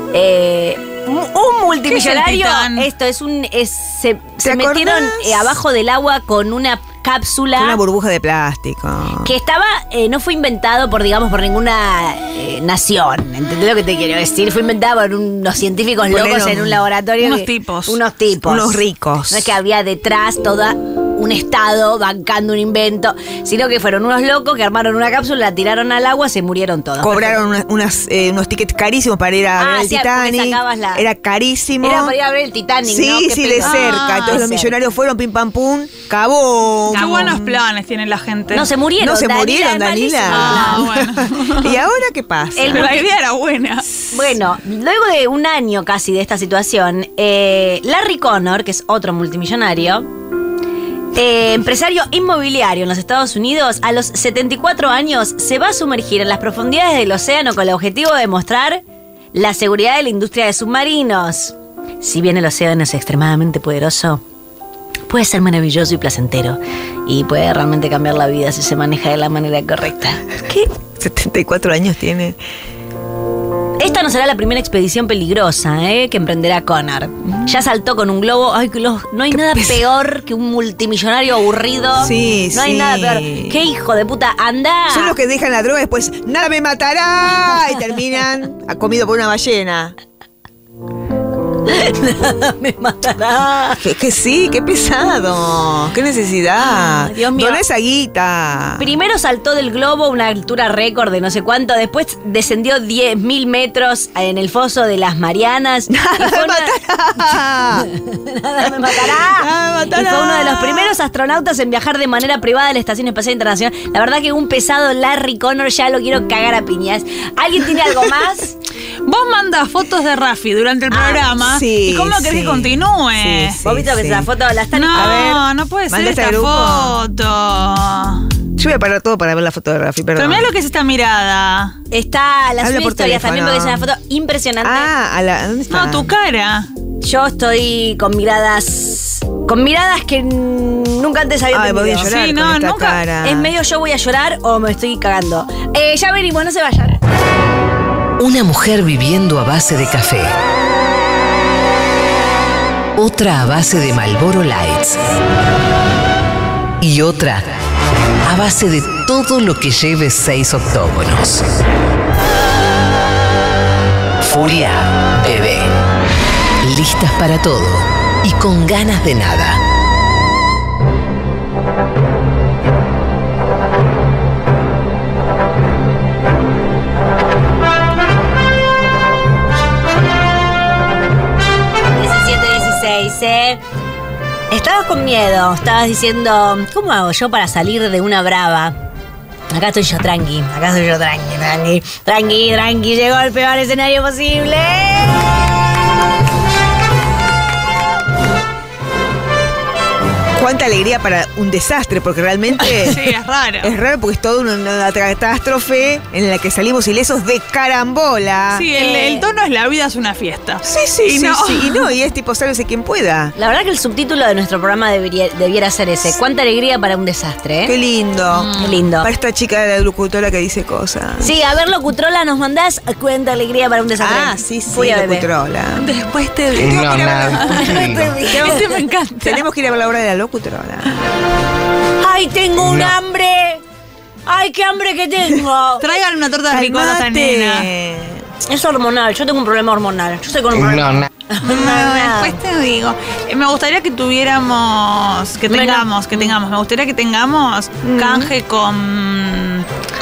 Un multimillonario... Esto es se metieron abajo del agua con una cápsula... Una burbuja de plástico. Que estaba... no fue inventado por ninguna nación. ¿Entendés lo que te quiero decir? Fue inventado por unos científicos locos en un laboratorio. Unos tipos. Unos tipos. Unos ricos. No es que había detrás toda un estado bancando un invento, sino que fueron unos locos que armaron una cápsula, la tiraron al agua, se murieron todos. Cobraron unos tickets carísimos para ir a ver el Titanic. Era carísimo. Era para ir a ver el Titanic, sí, ¿no? Sí, de cerca. Entonces los millonarios fueron, pim pam pum, cabó. Qué buenos planes tiene la gente. No se murieron. No se murieron, Dalila. Bueno. ¿Y ahora qué pasa? Pero la idea era buena. Bueno, luego de un año casi de esta situación, Larry Connor, que es otro multimillonario, empresario inmobiliario en los Estados Unidos, a los 74 años se va a sumergir en las profundidades del océano con el objetivo de demostrar la seguridad de la industria de submarinos. Si bien el océano es extremadamente poderoso, puede ser maravilloso y placentero y puede realmente cambiar la vida si se maneja de la manera correcta. ¿Qué? 74 años tiene. Esta no será la primera expedición peligrosa que emprenderá Connor. Ya saltó con un globo. Ay, no hay nada peor que un multimillonario aburrido. Sí, no hay nada peor. ¿Qué hijo de puta? Anda. Son los que dejan la droga y después, nada me matará. Y terminan comido por una ballena. Nada me matará. Que sí, qué pesado. Qué necesidad. Dios mío. Doná esa guita. Primero saltó del globo a una altura récord de no sé cuánto. Después descendió 10.000 metros en el foso de las Marianas. Nada me matará. Nada me matará. Y fue uno de los primeros astronautas en viajar de manera privada a la Estación Espacial Internacional. La verdad que un pesado Larry Connor ya lo quiero cagar a piñas. ¿Alguien tiene algo más? Vos mandas fotos de Rafi durante el programa. Sí, ¿y cómo querés que continúe? ¿Vos viste que esa foto la están? No puede ser esta foto. Yo voy a parar todo para ver la foto de Rafi, perdón. Pero mirá lo que es esta mirada. Está la Habla por historia también porque es una foto impresionante. ¿dónde está? No, tu cara. Yo estoy con miradas que nunca antes había tenido. Voy a llorar sí, con no, esta nunca. cara. Es medio yo voy a llorar o me estoy cagando. Ya venimos, no se vayan. Una mujer viviendo a base de café. Otra a base de Marlboro Lights. Y otra a base de todo lo que lleve 6 octógonos. Furia Bebé. Listas para todo y con ganas de nada. Estabas con miedo, estabas diciendo, ¿cómo hago yo para salir de una brava? Acá estoy yo tranqui, tranqui, llegó el peor escenario posible. Cuánta alegría para un desastre, porque realmente sí, es raro. Es raro porque es toda una catástrofe en la que salimos ilesos de carambola. Sí, el tono es la vida es una fiesta. Sí, y es tipo, sálvese quien pueda. La verdad que el subtítulo de nuestro programa debiera ser ese. Cuánta alegría para un desastre, Qué lindo. Qué lindo. Para esta chica de la locutora que dice cosas. Sí, a ver, locutrola, nos mandás cuánta alegría para un desastre. Sí, Furia Bebé. locutrola. Después te digo. No, nada. Me encanta. Tenemos que ir a ver la hora de la locutrola. ¡Ay, tengo un hambre! ¡Ay, qué hambre que tengo! Traigan una torta de ricota a esta nena. Es hormonal, yo tengo un problema hormonal. Yo soy con un problema. Después te digo. Me gustaría que tuviéramos. Me gustaría que tengamos canje con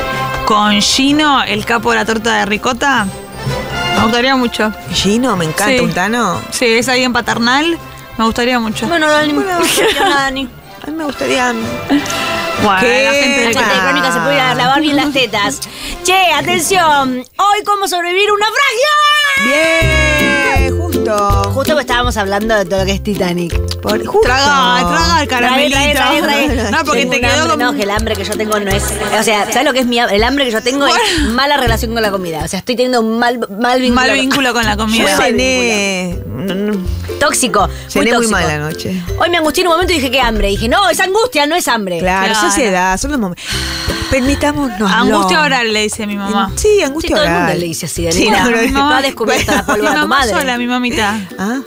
Gino, el capo de la torta de ricota. Me gustaría mucho. Gino, me encanta, Sí. un Tano. Sí, es ahí en Paternal. Me gustaría mucho. Bueno, Dani, Dani. A mí me gustaría. Bueno, ¿Qué? la gente La gente de Crónica se puede ir a lavar bien las tetas. Che, atención. Hoy, ¿cómo sobrevivir a un naufragio? Bien, justo. Justo porque estábamos hablando de todo lo que es Titanic. Justo. Traga el caramelito. Trae. No, porque Tengo te un quedó hambre, como... No, que el hambre que yo tengo no es... O sea, ¿sabes lo que es el hambre que yo tengo? Es mala relación con la comida. O sea, estoy teniendo un mal vínculo. Mal vínculo con la Yo comida. cené. Tóxico. Cené muy tóxico. mal anoche. Hoy me angustié en un momento y dije, ¿qué hambre? Y dije, no, es angustia, no es hambre. Claro, sociedad, son los momentos. Permitámonos. Angustia oral, le dice mi mamá. Sí, angustia Sí, todo el mundo oral. le dice así, Sí, Daniela. no, pero Mi mamá ha descubierto la pólvora Mi a tu mamá madre. sola, mi mamita. Ah.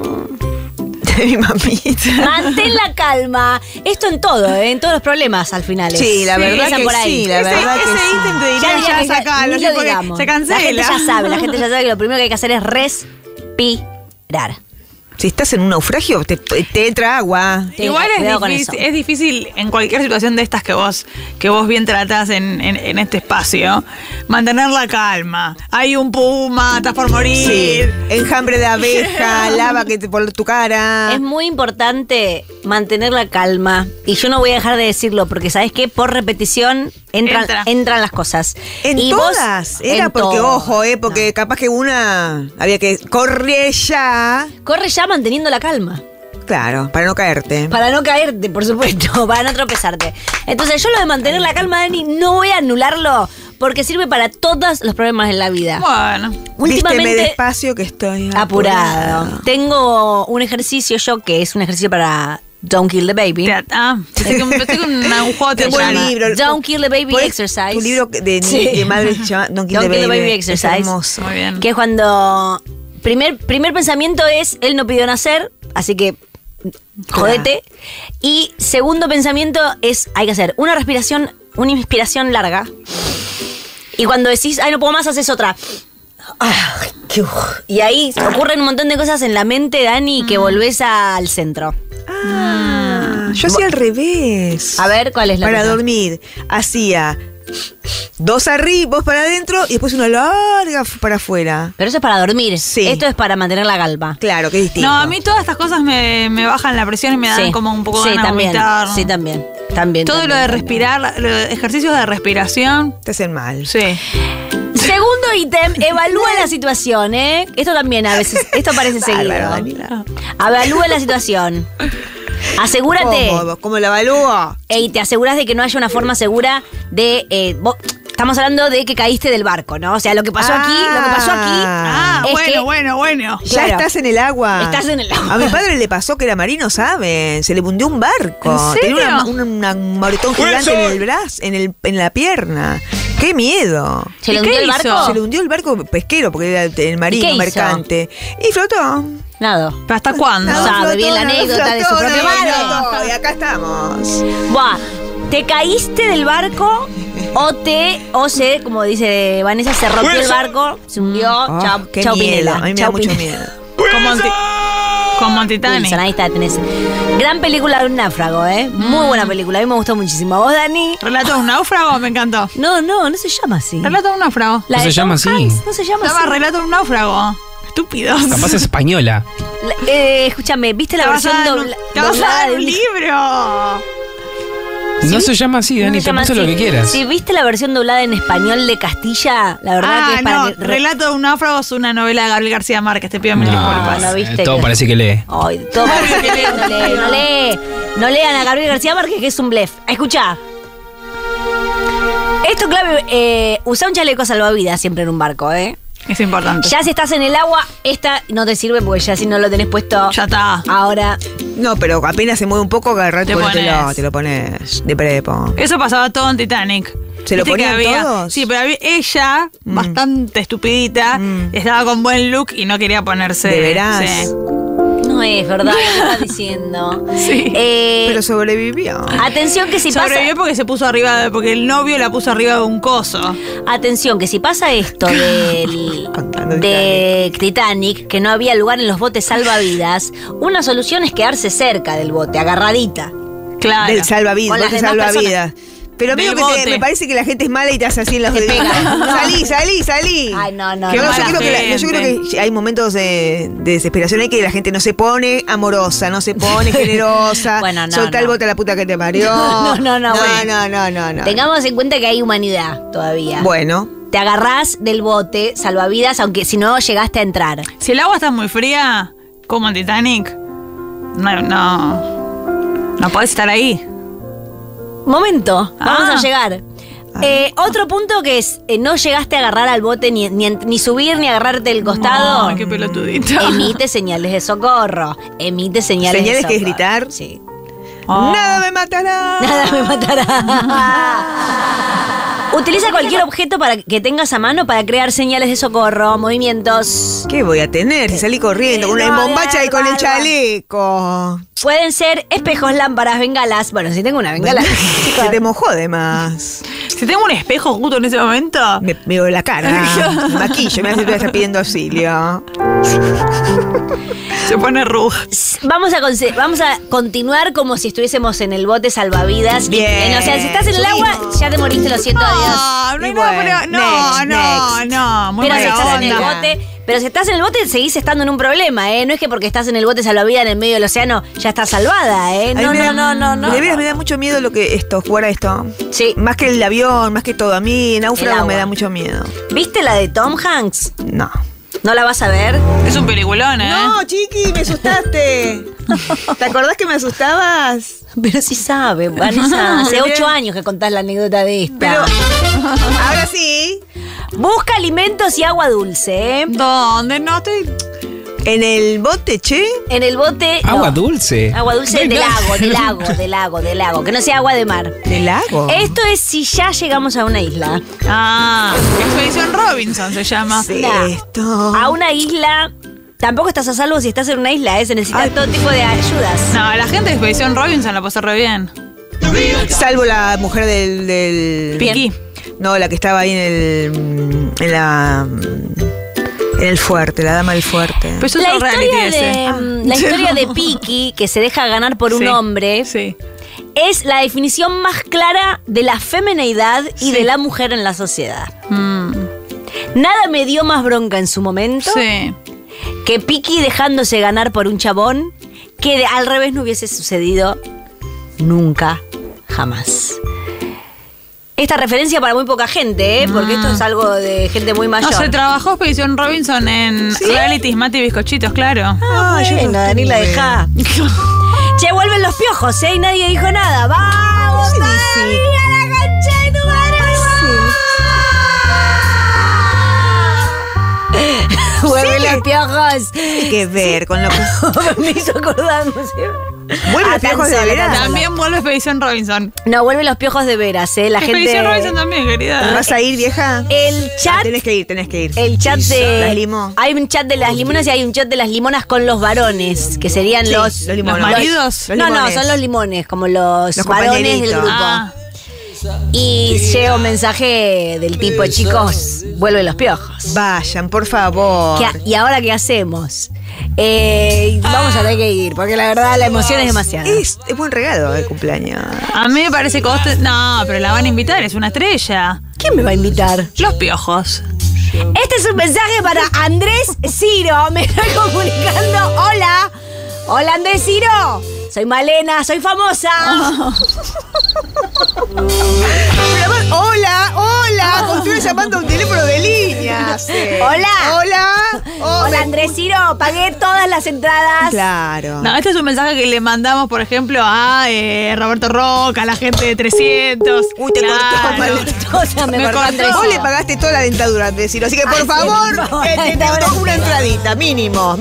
Mi mamita. Mantén la calma. Esto en todo, en todos los problemas al final. Sí, la verdad empiezan que por ahí. sí, la verdad que ese sí. ítem te diría diría ya que sacalo, ni sí, lo porque digamos. se cancela. La gente ya sabe que lo primero que hay que hacer es respirar. Si estás en un naufragio, te entra agua. Igual es difícil en cualquier situación de estas que vos bien tratás en este espacio, mantener la calma. Hay un puma, estás por morir. Sí, enjambre de abeja, lava por tu cara. Es muy importante mantener la calma. Y yo no voy a dejar de decirlo, porque ¿sabes qué? Por repetición entran las cosas. En y todas. Era porque, ojo, porque capaz que una había que correr ya. Corre ya manteniendo la calma. Claro, para no caerte. Para no caerte, por supuesto, para no tropezarte. Entonces yo lo de mantener la calma, Dani, no voy a anularlo porque sirve para todos los problemas en la vida. Bueno. Vísteme despacio que estoy apurado. Tengo un ejercicio yo que es un ejercicio para Don't Kill the Baby. Estoy con un agujote. Tengo un libro. Don't Kill the Baby Exercise. Tu libro de madre se llama Don't Kill the Baby Exercise. Es hermoso. Muy bien. Que es cuando... Primer pensamiento es, él no pidió nacer, así que jodete. Y segundo pensamiento es, hay que hacer una inspiración larga. Y cuando decís, ay, no puedo más, haces otra. Y ahí ocurren un montón de cosas en la mente, Dani, que volvés al centro. Yo hacía al revés. A ver, ¿cuál es la Para cosa? dormir, hacía 2 arriba, 2 para adentro y después una larga para afuera. Pero eso es para dormir. Sí. Esto es para mantener la calma. Claro, que es distinto. No, a mí todas estas cosas me bajan la presión y me dan como un poco ganas de vomitar. Sí, también. Todo lo de respirar, los ejercicios de respiración. Te hacen mal. Sí. Segundo ítem, evalúa la situación, ¿eh? Esto también a veces, esto parece seguido. Evalúa la situación. Asegúrate. ¿Cómo lo evalúo? Y te aseguras de que no haya una forma segura de... estamos hablando de que caíste del barco, ¿no? O sea, lo que pasó aquí es bueno. Ya claro, estás en el agua. Estás en el agua. A mi padre le pasó que era marino, ¿saben? Se le hundió un barco. ¿En serio? Tenía un moretón gigante en el brazo, en la pierna. ¡Qué miedo! ¿Se le hundió el barco? Se le hundió el barco pesquero, porque era el marino, mercante. Y flotó. Nada. ¿Pero hasta cuándo? Sabe bien la anécdota de su propio madre. Y acá estamos. Buah, ¿te caíste del barco o se, como dice Vanessa, se rompió el barco, se hundió? Chau Pinela. A mí me da mucho miedo. Como Titanic. Ahí está, tenés. Gran película de un náufrago, ¿eh? Muy buena película, a mí me gustó muchísimo. ¿Vos, Dani? ¿Relato de un náufrago? Me encantó. No se llama así. Relato de un náufrago. No se llama así. No se llama así. Relato de un náufrago. Estúpidos. Capaz es española. Escúchame, ¿viste la versión doblada de un libro? No se llama así, Dani, te puse lo que quieras. Si viste la versión doblada en español de Castilla, la verdad que es para que... Relato de un náufrago es una novela de Gabriel García Márquez, te pido mil disculpas. No, ¿viste? Todo parece que lee. Ay, todo parece que lee. No lean a Gabriel García Márquez, que es un blef. Escuchá. Esto clave, usa un chaleco salvavidas siempre en un barco, ¿eh? Es importante. Ya si estás en el agua, esta no te sirve porque ya si no lo tenés puesto. Ya está. Ahora. No, pero apenas se mueve un poco, agarrate, te lo pones de prepo. Eso pasaba todo en Titanic. ¿Se lo ponían todos? Sí, pero ella, bastante estupidita, estaba con buen look y no quería ponerse. ¿De veras? Sí. No es verdad lo que estás diciendo. Sí. Pero sobrevivió. Atención que si sobrevivió porque se puso arriba, porque el novio la puso arriba de un coso. Atención que si pasa esto de Titanic, que no había lugar en los botes salvavidas, una solución es quedarse cerca del bote, agarradita. Claro. Del salvavidas, bote salvavidas. Pero medio que me parece que la gente es mala y te hace así en los dedos. Salí. Ay, no. Yo creo que hay momentos de desesperación ahí que la gente no se pone amorosa, no se pone generosa. Bueno, soltá el bote a la puta que te parió. No. Tengamos en cuenta que hay humanidad todavía. Bueno. Te agarrás del bote salvavidas, aunque si no llegaste a entrar. Si el agua está muy fría, como en Titanic, no podés estar ahí. Momento, vamos a llegar. Otro punto que es, no llegaste a agarrar al bote ni subir ni agarrarte del costado. Ay, qué pelotudito. Emite señales de socorro. ¿Señales que es gritar? Sí. Nada me matará. Utiliza cualquier objeto para que tengas a mano para crear señales de socorro, movimientos. ¿Qué voy a tener? Si salí corriendo con una bombacha y con el chaleco. Pueden ser espejos, lámparas, bengalas. Bueno, si tengo una bengala. Se te mojó de más. Si tengo un espejo justo en ese momento. Me veo la cara. Me maquillo, me hace estar pidiendo auxilio. Se pone roja. Vamos a continuar como si estuviésemos en el bote salvavidas. Bien. O sea, si estás en el agua, ya te moriste, lo siento, adiós. No hay Y nada, bueno, no. Muy Pero si mala estás en el onda. bote, pero si estás en el bote, seguís estando en un problema, ¿eh? No es que porque estás en el bote salvavidas en el medio del océano, ya estás salvada, ¿eh? A mí No. De veras me da mucho miedo jugar a esto. Sí. Más que el avión, más que todo. A mí, náufrago agua. me da mucho miedo. ¿Viste la de Tom Hanks? No. ¿No la vas a ver? Es un peliculón, ¿eh? No, chiqui, me asustaste. ¿Te acordás que me asustabas? Pero sí sabe, Vanessa. Hace 8 años que contás la anécdota de esta. Pero ahora sí. Busca alimentos y agua dulce, ¿eh? ¿Dónde? No estoy... En el bote, che. En el bote. Agua no. dulce. Agua dulce del lago. Que no sea agua de mar. ¿Del lago? Esto es si ya llegamos a una isla. Expedición Robinson se llama. Sí, Nah. esto. A una isla. Tampoco estás a salvo si estás en una isla, ¿eh? Se necesita todo tipo de ayudas. No, la gente de Expedición Robinson la pasó re bien. Salvo la mujer del... Piqui. No, la que estaba ahí en el fuerte, la dama del fuerte. Pues La otro reality historia, ese. la historia de Piki, que se deja ganar por un Sí, hombre, Sí. es la definición más clara de la femineidad y de la mujer en la sociedad. Nada me dio más bronca en su momento Sí. que Piki dejándose ganar por un chabón que al revés no hubiese sucedido nunca, jamás. Esta referencia para muy poca gente, ¿eh? Porque esto es algo de gente muy mayor. No, se trabajó Expedición Robinson en realities, mate y bizcochitos, claro. Bueno, Daniela, dejá. Che, vuelven los piojos, ¿eh? Y nadie dijo nada. ¡Vamos, Sí, Dani, sí. a la cancha de tu madre! ¡Vuelven los piojos! Tiene que ver con lo que... Me hizo acordar, no sé. Vuelven los piojos de veras. También vuelve Expedición Robinson. No, vuelven los piojos de veras, ¿eh? La Expedición gente... Robinson también, querida. ¿Vas a ir, vieja? El chat... Tenés que ir. El chat de... Las limón. Hay un chat de las limonas y hay un chat de las limonas con los varones, que serían Sí, los limones. ¿Los maridos? Los no, limones. son los limones, como los varones del compañeritos. grupo. Ah. Y llega un mensaje del tipo, chicos, vuelven los piojos. Vayan, por favor. ¿Y ahora qué hacemos? Vamos a tener que ir, porque la verdad la emoción es demasiada. Es buen regalo el cumpleaños. A mí me parece que vos No, pero la van a invitar, es una estrella. ¿Quién me va a invitar? Los piojos. Este es un mensaje para Andrés Ciro. Me estoy comunicando. Hola. Hola, Andrés Ciro. Soy Malena, soy famosa. Pero además, hola, como estuviera llamando a un teléfono de línea. Sí. Hola, Andrés Ciro. Pagué todas las entradas. Claro. No, este es un mensaje que le mandamos, por ejemplo, a Roberto Roca, a la gente de 300. Uy, te cortó, Malena. O sea, me cortó Andrés Vos Ciro. le pagaste toda la dentadura, Andrés Ciro. Así que, por Ay, sí, favor, por favor, te doy una entradita, mínimo.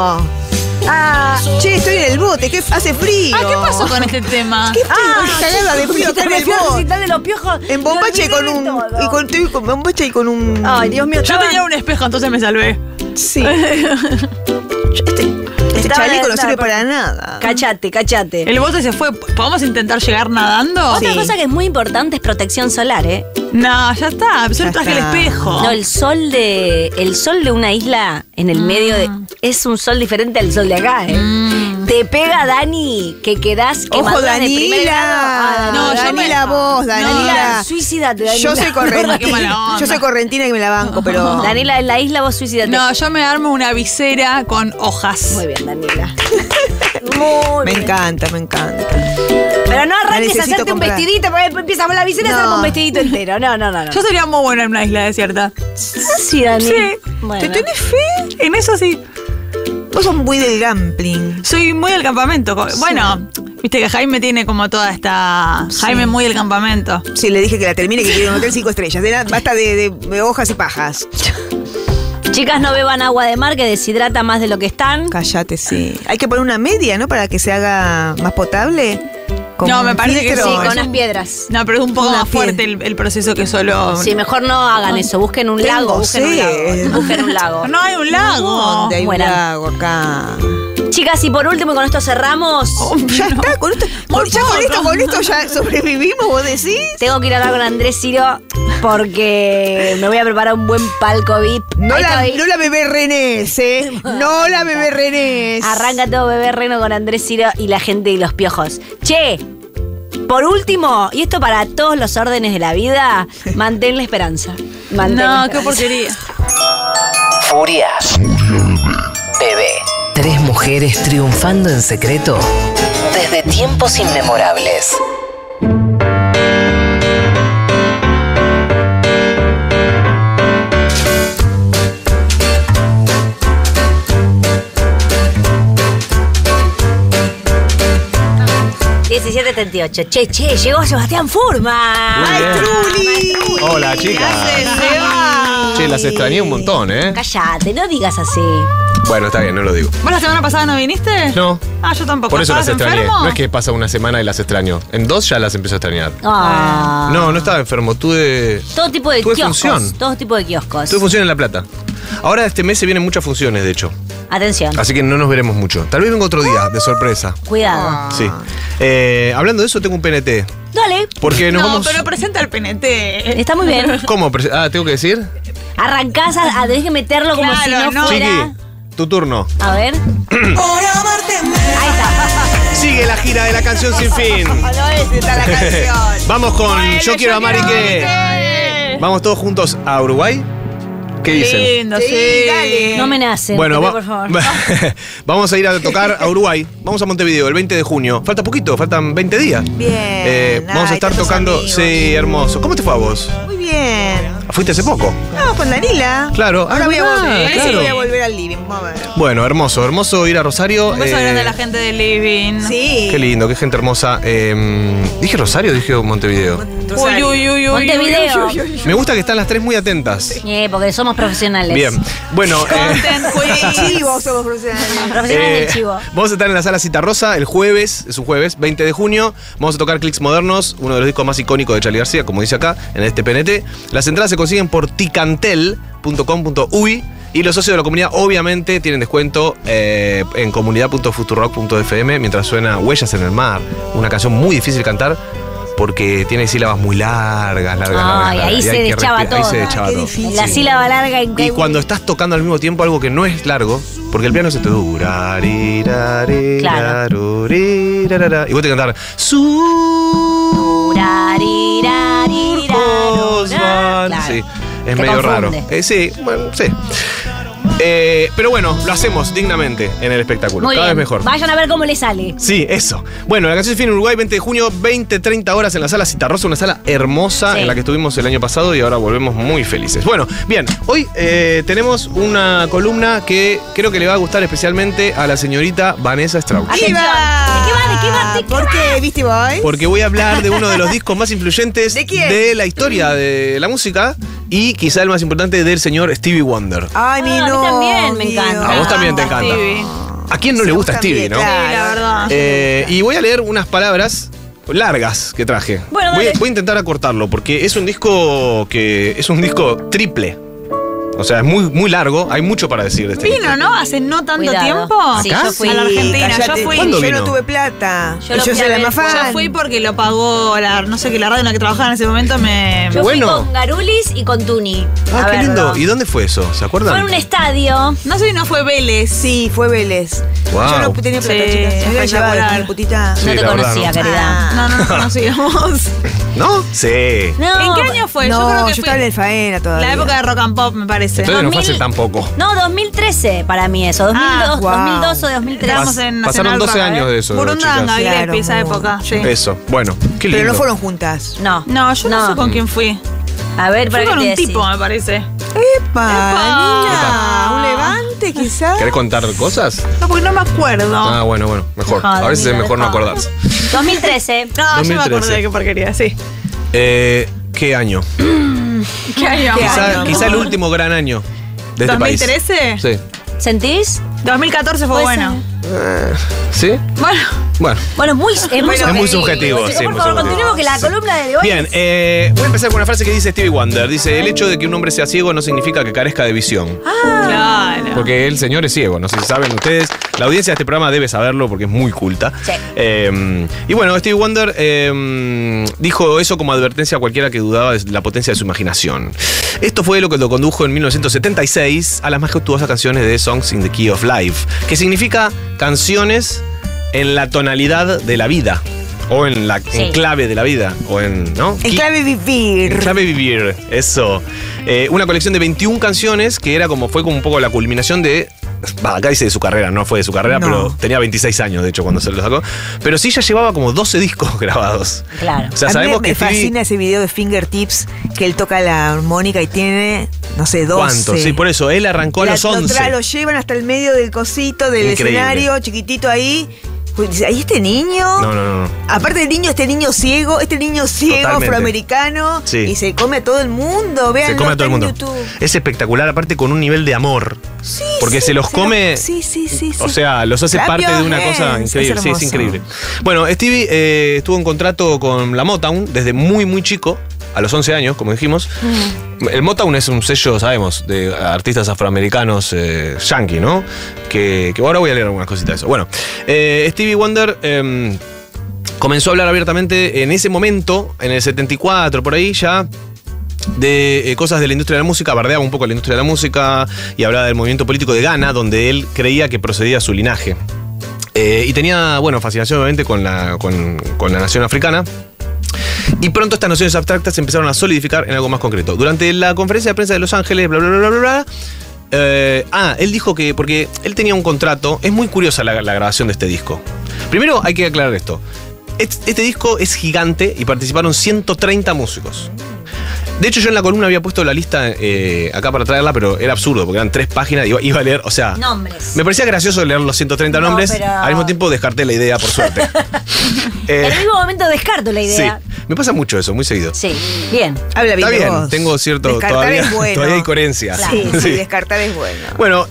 Che, estoy en el bote, que hace frío. ¿Qué pasó con este tema? ¿Qué cagada de frío acá en el bote? Recital de los piojos. En bombacha y con un... con bombacha y con un... Ay, Dios mío. Yo tenía un espejo, entonces me salvé. Sí. Este chaleco no sirve para nada. Cachate. El bote se fue. ¿Podemos intentar llegar nadando? Otra cosa que es muy importante es protección solar, ¿eh? No, ya está. Solo traje el espejo. No, el sol de una isla en el medio de... Es un sol diferente al sol de acá, ¿eh? Te pega, Dani, que quedás Ojo, quemadura de primer grado. No, Danila. Suicídate, Danila. Yo soy correntina. Qué mala onda. Yo soy correntina y me la banco, pero... Danila, en la isla vos suicidate. No, yo me armo una visera con hojas. Muy bien, Danila. Me encanta. Pero no arranques a necesito hacerte un comprar. vestidito, porque después empiezas con la visera y No. hacemos un vestidito entero. No. Yo sería muy buena en una isla desierta. Sí, Dani. Sí. Bueno. ¿Te tenés fe? En eso sí. Vos sos muy del gambling. Soy muy del campamento. Bueno, viste que Jaime tiene como toda esta... Jaime muy del campamento. Sí, le dije que la termine, que quiere un hotel 5 estrellas. Basta de hojas y pajas. Chicas, no beban agua de mar que deshidrata más de lo que están. Cállate, sí. Hay que poner una media, ¿no? Para que se haga más potable. No, me parece que Sí, sí, con unas piedras. No, pero es un poco Una más fuerte el proceso que solo... Sí, mejor no hagan eso. Busquen un lago. Busquen un lago. No hay un lago. ¿Dónde hay un Mueran. lago acá? Chicas, y por último, y con esto cerramos. Ya está, con esto ya sobrevivimos, vos decís. Tengo que ir a hablar con Andrés Ciro. porque me voy a preparar un buen palco VIP. No Ahí la, estoy. no la bebé Renés, ¿eh? No la bebé Renés. Arranca todo Bebé Reno con Andrés Ciro y la gente y los piojos. Che, por último, y esto para todos los órdenes de la vida, mantén la esperanza. Mantén la No, qué esperanza. porquería. Furia Bebé. 3 mujeres triunfando en secreto desde tiempos inmemorables. $17.38. Che, llegó Sebastián Furman. ¡Ay, Truli! Hola, chicas. Che, las extrañé un montón, ¿eh? Cállate, no digas así. Bueno, está bien, no lo digo. ¿Vos la semana pasada no viniste? No. Ah, yo tampoco. Por eso las ¿Estabas extrañé. enfermo? No es que pasa una semana y las extraño. En 2 ya las empiezo a extrañar. Ah. No estaba enfermo. Tuve Todo tipo de Tuve kioscos. función. Todo tipo de kioscos. función en La Plata. Ahora este mes se vienen muchas funciones, de hecho. Atención. Así que no nos veremos mucho. Tal vez venga otro día, de sorpresa. Cuidado. Sí. Hablando de eso, tengo un PNT. Dale. Porque nos vamos... pero presenta el PNT. Está muy bien. ¿Cómo? ¿Tengo que decir? Arrancás a tenés que meterlo como si no fuera. Chiqui, tu turno. A ver. Ahí está. Sigue la gira de la canción sin fin. No es esta la canción. Vamos con Yo quiero amar y qué. Vamos todos juntos a Uruguay. ¿Qué dicen? Lindo, sí. Dale. No me nacen. Bueno, por favor. vamos a ir a tocar a Uruguay. Vamos a Montevideo el 20 de junio. Falta poquito, faltan 20 días. Bien. Vamos a Ay, estar tantos tocando. amigos. Sí, hermoso. ¿Cómo te fue a vos? Muy bien. ¿Fuiste hace poco? No, con Danila. Claro. Ahora voy a volver. claro. Sí, voy a volver al living. Vamos a ver. Bueno, hermoso ir a Rosario. Un beso grande a la gente de Living. Sí. Qué lindo, qué gente hermosa. ¿Dije Rosario o dije Montevideo? Uy, uy, uy, uy. Montevideo. Me gusta que están las 3 muy atentas. Porque somos profesionales. Bien. Bueno, Content queen. Chivos somos profesionales. Profesionales del chivo. vamos a estar en la sala Citarrosa el jueves, es un jueves, 20 de junio. Vamos a tocar Clicks Modernos, uno de los discos más icónicos de Charly García, como dice acá, en este PNT. Las entradas se consiguen por ticantel.com.uy y los socios de la comunidad obviamente tienen descuento en comunidad.futurock.fm mientras suena Huellas en el Mar, una canción muy difícil de cantar porque tiene sílabas muy largas. Ay, ahí y se hay que deschaba todo. Ahí se deschaba Qué todo. difícil. La sílaba larga Y cuando estás tocando al mismo tiempo algo que no es largo, porque el piano se te dura. Y vos te cantar Claro. Sí, es Te medio raro. confunde. Sí, bueno, sí. Pero bueno, lo hacemos dignamente en el espectáculo. Muy Cada bien. vez mejor. Vayan a ver cómo le sale. Sí, eso. Bueno, la canción se fin en Uruguay, 20 de junio, 20-30 horas en la sala Citarrosa, una sala hermosa Sí. en la que estuvimos el año pasado y ahora volvemos muy felices. Bueno, bien, hoy tenemos una columna que creo que le va a gustar especialmente a la señorita Vanessa Strauss. Atención. ¿De qué va? ¿De qué va? ¿De qué ¿Por qué, Beastie Boy? Porque voy a hablar de uno de los discos más influyentes ¿De quién? de la historia de la música y quizá el más importante del señor Stevie Wonder. Ay, mi A mí no. también me encanta. A vos también te encanta. Stevie. ¿A quién no le gusta Stevie, no? Sí, la verdad. Y voy a leer unas palabras largas que traje. Bueno, voy dale. a intentar acortarlo porque es un disco triple. O sea, es muy largo, hay mucho para decir de este Vino, disco. ¿no? Hace no tanto Cuidado. tiempo. Sí, ¿Acá? yo fui A la Argentina. cállate. Yo fui. ¿Cuándo Yo vino? no tuve plata. Yo Y lo yo fui soy a la ver. más fan. Yo fui porque lo pagó no sé qué, la radio en la que trabajaba en ese momento me. Yo Bueno. fui con Garulis y con Tuni. Ah, a qué lindo. verlo. ¿Y dónde fue eso? ¿Se acuerdan? Fue en un estadio. No sé si no fue Vélez. Sí, fue Vélez. Wow. Yo no tenía plata, Sí, chicas. Me había llevado espectacular. mi putita. Sí, No te la verdad, conocía, ¿no? caridad. No nos conocíamos. ¿No? Sí. No, ¿En qué año fue? No, yo creo que yo fue estaba en el faena todavía. la época de rock and pop, me parece. Entonces no fue 2000. hace tampoco. No, 2013 para mí eso. 2002, wow. 2002 o 2013. Estábamos en Pasaron Nacional 12 Rock, años de eso, Burundanga, chicas. Gillespie, Claro, esa muy época. Sí. Eso. Bueno, qué lindo. Pero no fueron juntas. No. No, yo no sé con quién fui. A ver, Fui para con qué un te decís. tipo, me parece. ¡Epa! Nina, ¿un levante quizás? ¿Querés contar cosas? No, porque no me acuerdo. Ah, bueno, mejor. Joder, A veces es mira, mejor no dejá. acordarse. 2013. No, yo me 2013. acordé de qué porquería, sí. ¿Qué año? ¿Qué año? ¿Qué Quizá, año? quizá el último gran año de este país. ¿2013? Sí. ¿Sentís? 2014 fue bueno. ¿Sí? Bueno. Bueno, es muy subjetivo. Sí, por favor, continuemos que la columna de hoy. Bien, voy a empezar con una frase que dice Stevie Wonder. Dice, el hecho de que un hombre sea ciego no significa que carezca de visión. Claro. Porque el señor es ciego, no sé si saben ustedes. La audiencia de este programa debe saberlo porque es muy culta. Sí. Y bueno, Stevie Wonder dijo eso como advertencia a cualquiera que dudaba de la potencia de su imaginación. Esto fue lo que lo condujo en 1976 a las majestuosas canciones de Songs in the Key of Life, que significa canciones en la tonalidad de la vida. O en clave de la vida. O en, ¿no? En clave vivir. En clave vivir, eso. Una colección de 21 canciones que fue como un poco la culminación de. Acá dice de su carrera, no fue de su carrera, pero tenía 26 años, de hecho, cuando se lo sacó. Pero sí ya llevaba como 12 discos grabados. Claro. O sea, a sabemos mí me fascina ese video de Fingertips que él toca la armónica y tiene, no sé, 12. ¿Cuánto? Sí, por eso, él arrancó a los 11. Lo llevan hasta el medio del cosito, del Increíble. escenario, chiquitito ahí. Pues, ¿ahí este niño? No. Aparte del niño, este niño ciego Totalmente. afroamericano. Sí. Y se come a todo el mundo. Vean, Se come a todo el mundo. YouTube. Es espectacular, aparte con un nivel de amor. Sí, porque se los come. Sí. O sea, los hace Clap parte de una your cosa hands. increíble. Sí, es hermoso. increíble. Bueno, Stevie estuvo en contrato con la Motown desde muy, muy chico, a los 11 años, como dijimos. El Motown es un sello, sabemos, de artistas afroamericanos yankee, ¿no? Que ahora voy a leer algunas cositas de eso. Bueno, Stevie Wonder comenzó a hablar abiertamente en ese momento, en el 74, por ahí ya, de cosas de la industria de la música, bardeaba un poco la industria de la música y hablaba del movimiento político de Ghana, donde él creía que procedía su linaje. Y tenía, bueno, fascinación obviamente con la nación africana. Y pronto estas nociones abstractas se empezaron a solidificar en algo más concreto. Durante la conferencia de prensa de Los Ángeles, él dijo que, porque él tenía un contrato, es muy curiosa la grabación de este disco. Primero hay que aclarar esto. Este disco es gigante y participaron 130 músicos. De hecho, yo en la columna había puesto la lista acá para traerla, pero era absurdo, porque eran 3 páginas, iba a leer, o sea... Nombres. Me parecía gracioso leer los 130 nombres, pero... al mismo tiempo descarté la idea, por suerte. En el mismo momento descarto la idea. Sí, me pasa mucho eso, muy seguido. Sí, bien. Habla bien. Está bien, vos. tengo cierto... Descartar es bueno. Todavía hay coherencia. Claro. Sí, descartar es bueno. Bueno,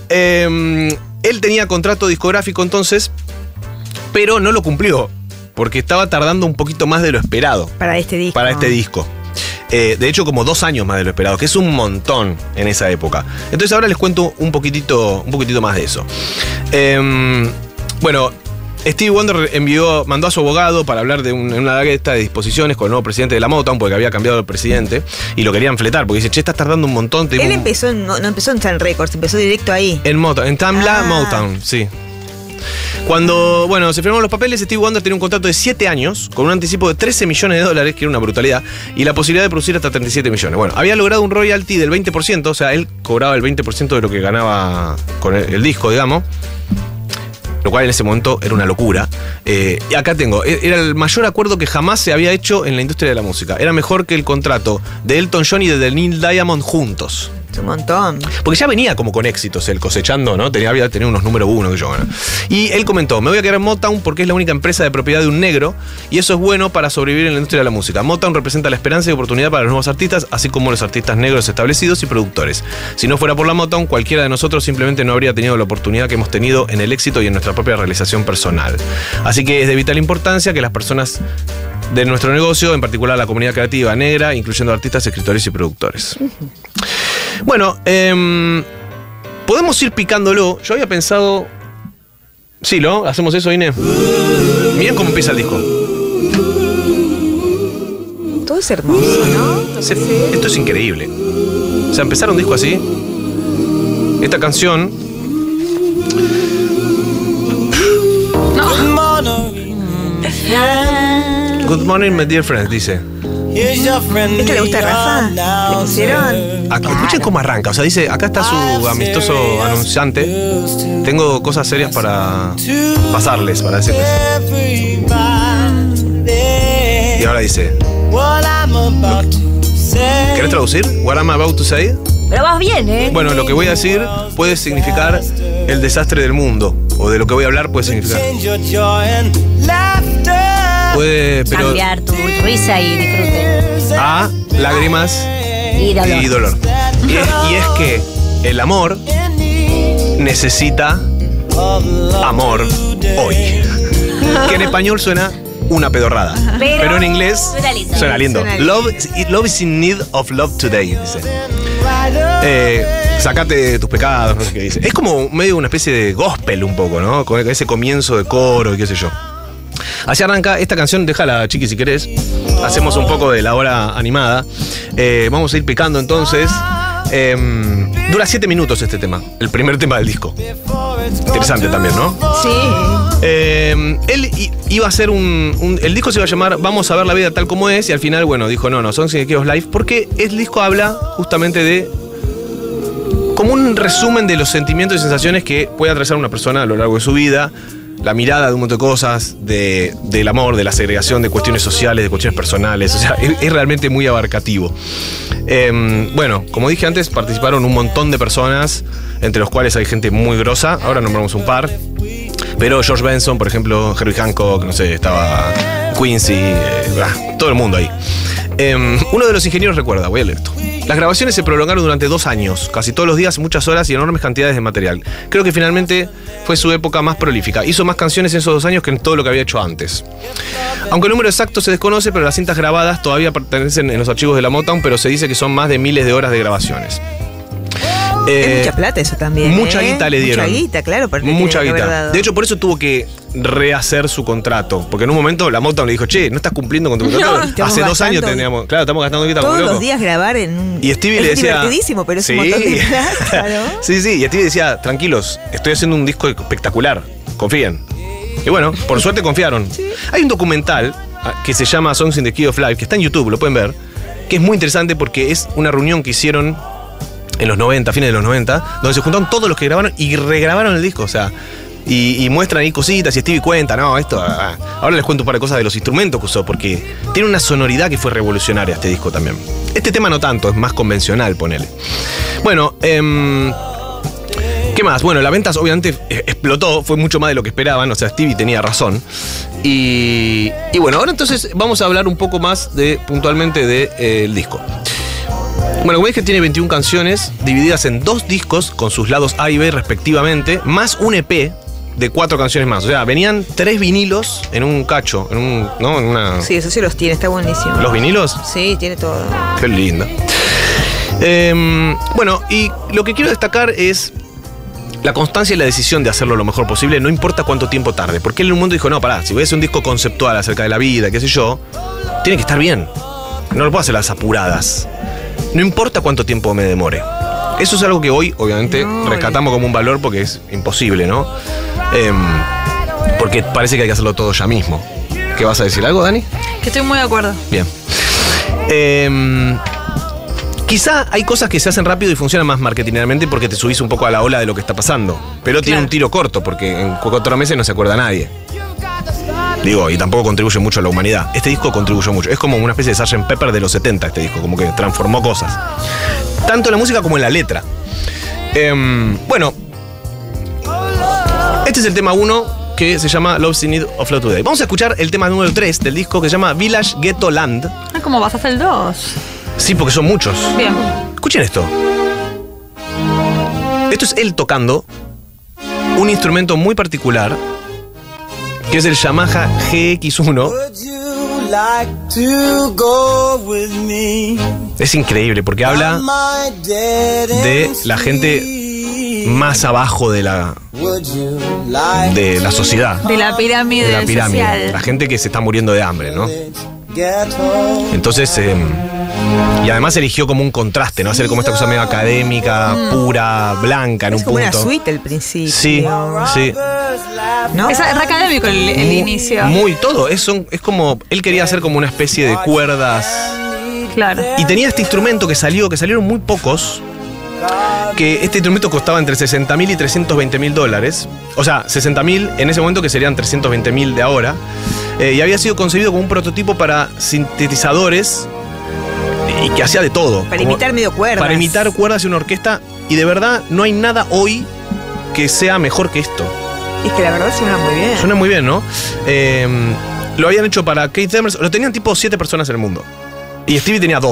él tenía contrato discográfico entonces, pero no lo cumplió, porque estaba tardando un poquito más de lo esperado. Para este disco. De hecho, como 2 años más de lo esperado, que es un montón en esa época. Entonces ahora les cuento un poquitito más de eso. Bueno, Stevie Wonder mandó a su abogado para hablar de una lista de disposiciones con el nuevo presidente de la Motown, porque había cambiado el presidente y lo querían fletar, porque dice, che, estás tardando un montón. Él empezó, no empezó en Sun Records, empezó directo ahí. En Motown, en Tamla Motown, sí. Cuando, se firmaron los papeles, Stevie Wonder tenía un contrato de 7 años con un anticipo de $13 millones, que era una brutalidad, y la posibilidad de producir hasta 37 millones. Bueno, había logrado un royalty del 20%, o sea, él cobraba el 20% de lo que ganaba con el disco, digamos. Lo cual en ese momento era una locura. Y acá tengo, era el mayor acuerdo que jamás se había hecho en la industria de la música. Era mejor que el contrato de Elton John y de Neil Diamond juntos. Es un montón. Porque ya venía como con éxitos él cosechando, ¿no? Había tenido unos número 1 que yo, bueno. Y él comentó, me voy a quedar en Motown porque es la única empresa de propiedad de un negro y eso es bueno para sobrevivir en la industria de la música. Motown representa la esperanza y oportunidad para los nuevos artistas, así como los artistas negros establecidos y productores. Si no fuera por la Motown, cualquiera de nosotros simplemente no habría tenido la oportunidad que hemos tenido en el éxito y en nuestra propia realización personal. Así que es de vital importancia que las personas de nuestro negocio, en particular la comunidad creativa negra, incluyendo artistas, escritores y productores. Bueno, podemos ir picándolo. Yo había pensado... Sí, ¿no? ¿Hacemos eso, Inés? Miren cómo empieza el disco. Todo es hermoso, ¿no? Esto es increíble. O sea, empezar un disco así. Esta canción... Good morning, my dear friends, dice. ¿Esto le gusta a Rafa? ¿Le pusieron? Escuchen cómo arranca. O sea, dice, acá está su amistoso anunciante. Tengo cosas serias para pasarles, para decirles. Y ahora dice... ¿Querés traducir? What I'm about to say? Pero vas bien, ¿eh? Bueno, lo que voy a decir puede significar el desastre del mundo. O de lo que voy a hablar puede significar... Puede, pero... cambiar tu risa y disfrute. A lágrimas y dolor. Y es que el amor necesita Amor Hoy. Que en español suena una pedorrada. Pero en inglés suena lindo. Love is in need of love today, dice. Sacate tus pecados, no sé qué dice. Es como medio una especie de gospel un poco, ¿no? Con ese comienzo de coro y qué sé yo. Así arranca esta canción, déjala, Chiqui, si querés. Hacemos un poco de la hora animada. Vamos a ir picando entonces. Dura 7 minutos este tema, el primer tema del disco. Interesante también, ¿no? Sí. Él iba a hacer el disco se iba a llamar Vamos a ver la vida tal como es, y al final, bueno, dijo no, Songs in the Key of Life, porque el disco habla justamente de como un resumen de los sentimientos y sensaciones que puede atravesar una persona a lo largo de su vida. La mirada de un montón de cosas, del amor, de la segregación, de cuestiones sociales, de cuestiones personales. O sea, es realmente muy abarcativo. Bueno, como dije antes, participaron un montón de personas, entre los cuales hay gente muy grosa. Ahora nombramos un par. Pero George Benson, por ejemplo, Herbie Hancock, no sé, estaba Quincy, todo el mundo ahí. Uno de los ingenieros recuerda, voy a leer esto. Las grabaciones se prolongaron durante 2 años, casi todos los días, muchas horas y enormes cantidades de material. Creo que finalmente fue su época más prolífica. Hizo más canciones en esos 2 años que en todo lo que había hecho antes. Aunque el número exacto se desconoce, pero las cintas grabadas todavía pertenecen en los archivos de la Motown, pero se dice que son más de miles de horas de grabaciones. Es mucha plata eso también. Mucha guita le dieron. Mucha guita, claro. Mucha guita. De hecho, por eso tuvo que rehacer su contrato. Porque en un momento la Motown le dijo, che, no estás cumpliendo con tu contrato. No, hace 2 años teníamos. Claro, estamos gastando guita como todos loco. los días grabar en un. Y Stevie le decía. Es divertidísimo, pero es un montón de plata, ¿no? Sí. Y Stevie decía, tranquilos, estoy haciendo un disco espectacular. Confíen. Y bueno, por suerte confiaron. Sí. Hay un documental que se llama Songs in the Key of Life, que está en YouTube, lo pueden ver, que es muy interesante porque es una reunión que hicieron en los 90, fines de los 90, donde se juntaron todos los que grabaron y regrabaron el disco, o sea, y muestran ahí cositas y Stevie cuenta, no, esto, ahora les cuento un par de cosas de los instrumentos que usó, porque tiene una sonoridad que fue revolucionaria este disco también. Este tema no tanto, es más convencional, ponele. Bueno, ¿qué más? Bueno, la venta obviamente explotó, fue mucho más de lo que esperaban, o sea, Stevie tenía razón. Y bueno, ahora entonces vamos a hablar un poco más puntualmente del disco. Bueno, como dije, tiene 21 canciones divididas en 2 discos con sus lados A y B respectivamente, más un EP de 4 canciones más. O sea, venían 3 vinilos en un cacho, ¿no? En una... Sí, eso sí los tiene, está buenísimo. ¿Los vinilos? Sí, tiene todo. Qué lindo. Bueno, y lo que quiero destacar es la constancia y la decisión de hacerlo lo mejor posible, no importa cuánto tiempo tarde. Porque él en un momento dijo, no, pará, si voy a hacer un disco conceptual acerca de la vida, qué sé yo, tiene que estar bien. No lo puedo hacer a las apuradas. No importa cuánto tiempo me demore. Eso es algo que hoy, obviamente, rescatamos como un valor porque es imposible, ¿no? Porque parece que hay que hacerlo todo ya mismo. ¿Qué vas a decir? ¿Algo, Dani? Que estoy muy de acuerdo. Bien. Quizá hay cosas que se hacen rápido y funcionan más marketingamente porque te subís un poco a la ola de lo que está pasando. Pero tiene un tiro corto porque en 4 meses no se acuerda nadie. Digo, y tampoco contribuye mucho a la humanidad. Este disco contribuyó mucho. Es como una especie de Sgt. Pepper de los 70 este disco, como que transformó cosas. Tanto en la música como en la letra. Bueno, este es el tema 1 que se llama Love's in Need of Love Today. Vamos a escuchar el tema número 3 del disco que se llama Village Ghetto Land. Ah, ¿cómo vas a hacer el 2? Sí, porque son muchos. Bien. Escuchen esto. Esto es él tocando un instrumento muy particular que es el Yamaha GX1. Es increíble porque habla de la gente más abajo de la sociedad. De la pirámide social. La gente que se está muriendo de hambre, ¿no? Entonces, y además eligió como un contraste, ¿no? Hacer como esta cosa medio académica, pura, blanca en un punto. Es como una suite al principio. Sí, sí. ¿No? Es académico el inicio. Muy todo. Es como. Él quería hacer como una especie de cuerdas. Claro. Y tenía este instrumento que salieron muy pocos. Que este instrumento costaba entre $60.000 y $320.000. O sea, $60.000 en ese momento, que serían $320.000 de ahora. Y había sido concebido como un prototipo para sintetizadores y que hacía de todo. Para imitar medio cuerdas. Para imitar cuerdas y una orquesta. Y de verdad, no hay nada hoy que sea mejor que esto. Es que la verdad suena muy bien. Suena muy bien, ¿no? Lo habían hecho para Keith Emerson. Lo tenían tipo 7 personas en el mundo. Y Stevie tenía 2.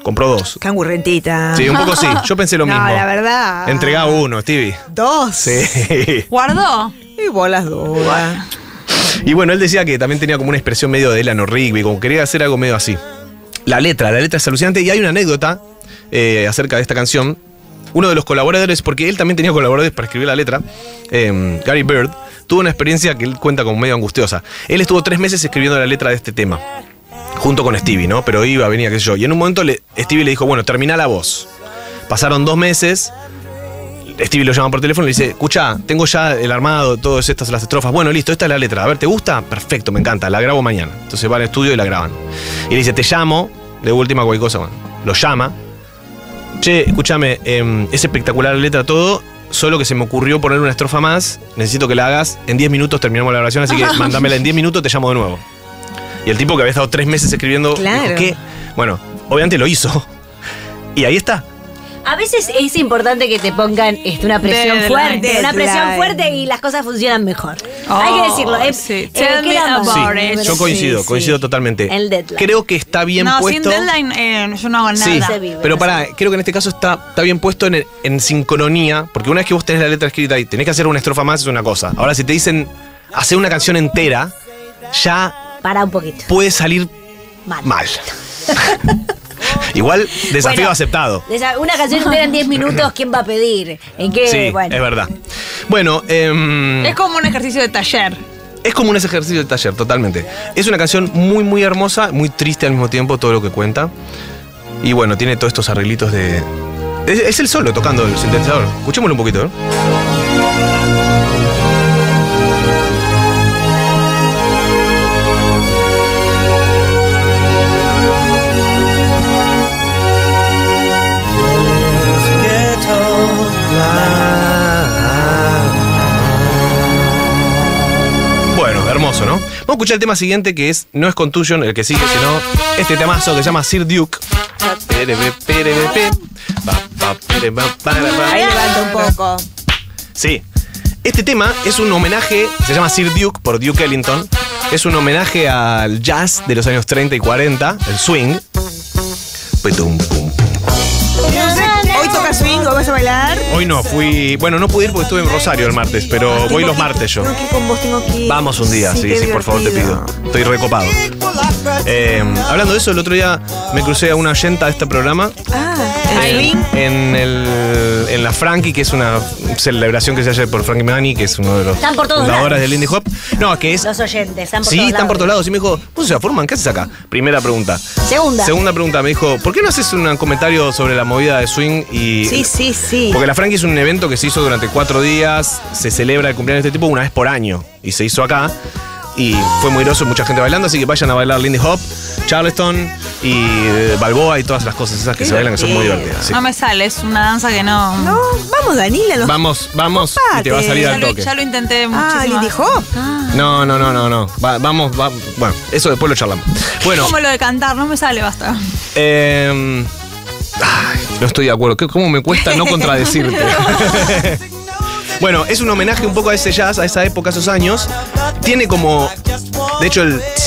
Compró 2. Qué angurrentita. Sí, un poco sí. Yo pensé lo mismo. No, la verdad. Entregá 1, Stevie. 2. Sí. ¿Guardó? Y bolas dudas. Y bueno, él decía que también tenía como una expresión medio de Eleanor Rigby, como quería hacer algo medio así. La letra es alucinante y hay una anécdota acerca de esta canción. Uno de los colaboradores, porque él también tenía colaboradores para escribir la letra, Gary Bird, tuvo una experiencia que él cuenta como medio angustiosa. Él estuvo 3 meses escribiendo la letra de este tema, junto con Stevie, ¿no? Pero iba, venía, qué sé yo. Y en un momento Stevie le dijo, bueno, termina la voz. Pasaron 2 meses, Stevie lo llama por teléfono y le dice, escucha, tengo ya el armado, todas estas las estrofas. Bueno, listo, esta es la letra. A ver, ¿te gusta? Perfecto, me encanta, la grabo mañana. Entonces va al estudio y la graban. Y le dice, te llamo, de última cualquier cosa. Bueno, lo llama. Che, escúchame, es espectacular la letra, todo, solo que se me ocurrió poner una estrofa más, necesito que la hagas, en 10 minutos terminamos la grabación, así que mándamela en 10 minutos, te llamo de nuevo. Y el tipo que había estado 3 meses escribiendo, claro. dijo, ¿qué? Bueno, obviamente lo hizo. Y ahí está. A veces es importante que te pongan una presión fuerte. Una presión fuerte y las cosas funcionan mejor. Hay que decirlo. Tell me about it. Yo coincido totalmente. El deadline. Creo que está bien puesto. Sin deadline yo no hago nada. Sí, pero creo que en este caso está bien puesto en sincronía, porque una vez que vos tenés la letra escrita y tenés que hacer una estrofa más es una cosa. Ahora, si te dicen hacer una canción entera, ya para un poquito. Puede salir mal. Igual, desafío aceptado. Una canción entera en 10 minutos, ¿quién va a pedir? ¿En qué? Sí, bueno. Es verdad. Bueno, es como un ejercicio de taller. Es como un ejercicio de taller, totalmente. Es una canción muy, muy hermosa, muy triste al mismo tiempo, todo lo que cuenta. Y bueno, tiene todos estos arreglitos de... Es el solo tocando el sintetizador. Escuchémoslo un poquito, ¿eh? Bueno, hermoso, ¿no? Vamos a escuchar el tema siguiente que no es Contusion, el que sigue, sino este temazo que se llama Sir Duke. Ahí levanta un poco. Sí. Este tema es un homenaje, se llama Sir Duke por Duke Ellington. Es un homenaje al jazz de los años 30 y 40, el swing. ¿Hoy toca swing o vas a bailar? Hoy no, no pude ir porque estuve en Rosario el martes, pero voy los martes yo. Tengo que ir con vos, tengo que ir. Vamos un día, sí, por favor te pido. Estoy recopado. Hablando de eso, el otro día me crucé a una oyenta de este programa. En la Frankie, que es una celebración que se hace por Frankie Manni, que es uno de los fundadores del Indie Hop. No, que es... Los oyentes, están por todos lados. Sí, están por todos lados. Y me dijo, ¿vos se forman? ¿Qué haces acá? Primera pregunta. Segunda pregunta, me dijo, ¿por qué no haces un comentario sobre la movida de swing? Y Sí. Porque la Frankie es un evento que se hizo durante 4 días, se celebra el cumpleaños de este tipo una vez por año. Y se hizo acá. Y fue muy groso, mucha gente bailando, así que vayan a bailar Lindy Hop, Charleston y Balboa y todas las cosas esas que se bailan que son muy divertidas. Sí. No me sale, es una danza que no. No, vamos, Danila. Vamos y te va a salir al toque. Ya lo intenté muchísimo. Lindy Hop. No. Vamos. Bueno, eso después lo charlamos. Bueno. Como lo de cantar, no me sale, basta. No estoy de acuerdo. ¿Cómo me cuesta no contradecirte? Bueno, es un homenaje un poco a ese jazz, a esa época, a esos años. Tiene como... De hecho,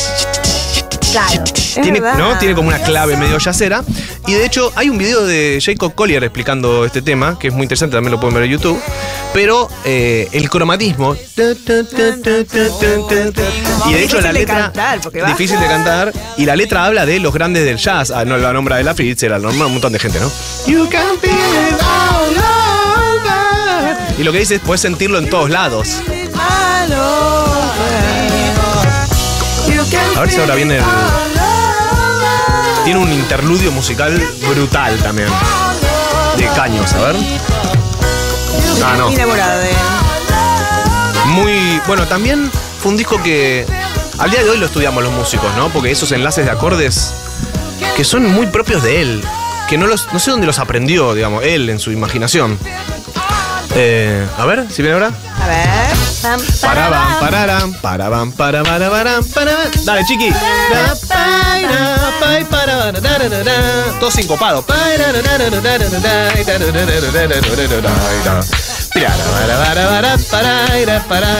tiene como una clave medio jazzera. Y de hecho, hay un video de Jacob Collier explicando este tema, que es muy interesante, también lo pueden ver en YouTube. Pero el cromatismo... Y de hecho la letra... Es difícil de cantar. Y la letra habla de los grandes del jazz. No la nombra de la Fitzgerald, la nombra un montón de gente, ¿no? You can feel it all over. Y lo que dice es, puedes sentirlo en todos lados. A ver si ahora viene Tiene un interludio musical brutal también. De caños, a ver. No. Muy... Bueno, también fue un disco que... Al día de hoy lo estudiamos los músicos, ¿no? Porque esos enlaces de acordes que son muy propios de él. Que no sé dónde los aprendió, digamos, él en su imaginación. A ver, si viene ahora. A ver. Dale, chiqui. Todo sincopado.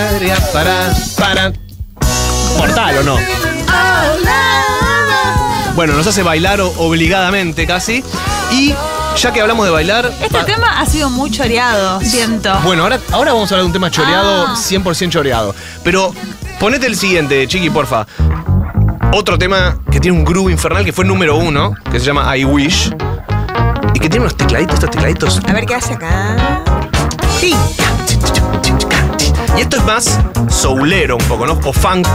¿Mortal o no? Bueno, nos hace bailar obligadamente casi. Y ya que hablamos de bailar... Este tema ha sido muy choreado, siento. Bueno, ahora vamos a hablar de un tema choreado, 100% choreado. Pero ponete el siguiente, Chiqui, porfa. Otro tema que tiene un groove infernal que fue número 1, que se llama I Wish. Y que tiene unos tecladitos, estos tecladitos. A ver qué hace acá. Sí. Y esto es más soulero un poco, ¿no? O funk.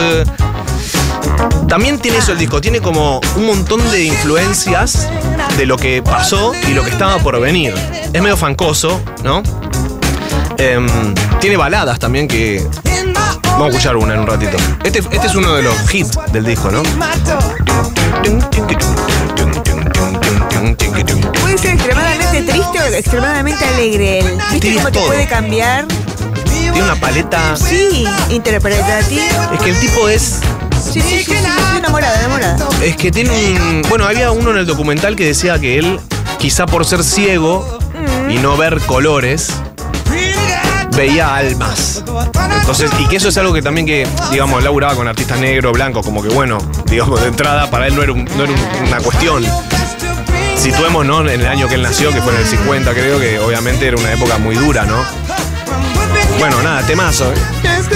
También tiene eso el disco, tiene como un montón de influencias de lo que pasó y lo que estaba por venir. Es medio funkoso, ¿no? Tiene baladas también que... Vamos a escuchar una en un ratito. Este es uno de los hits del disco, ¿no? Puede ser extremadamente triste o extremadamente alegre él. ¿Viste cómo te puede cambiar? Tiene una paleta... Sí, interpretativa. Es que el tipo es... Sí, estoy enamorada. Es que tiene un... Bueno, había uno en el documental que decía que él, quizá por ser ciego y no ver colores, veía almas. Entonces, y que eso es algo que también que, digamos, laburaba con artistas negros, blancos, como que bueno, digamos, de entrada para él no era una cuestión. Situemos, ¿no? En el año que él nació, que fue en el 50, creo que obviamente era una época muy dura, ¿no? Bueno, nada, temazo, ¿eh?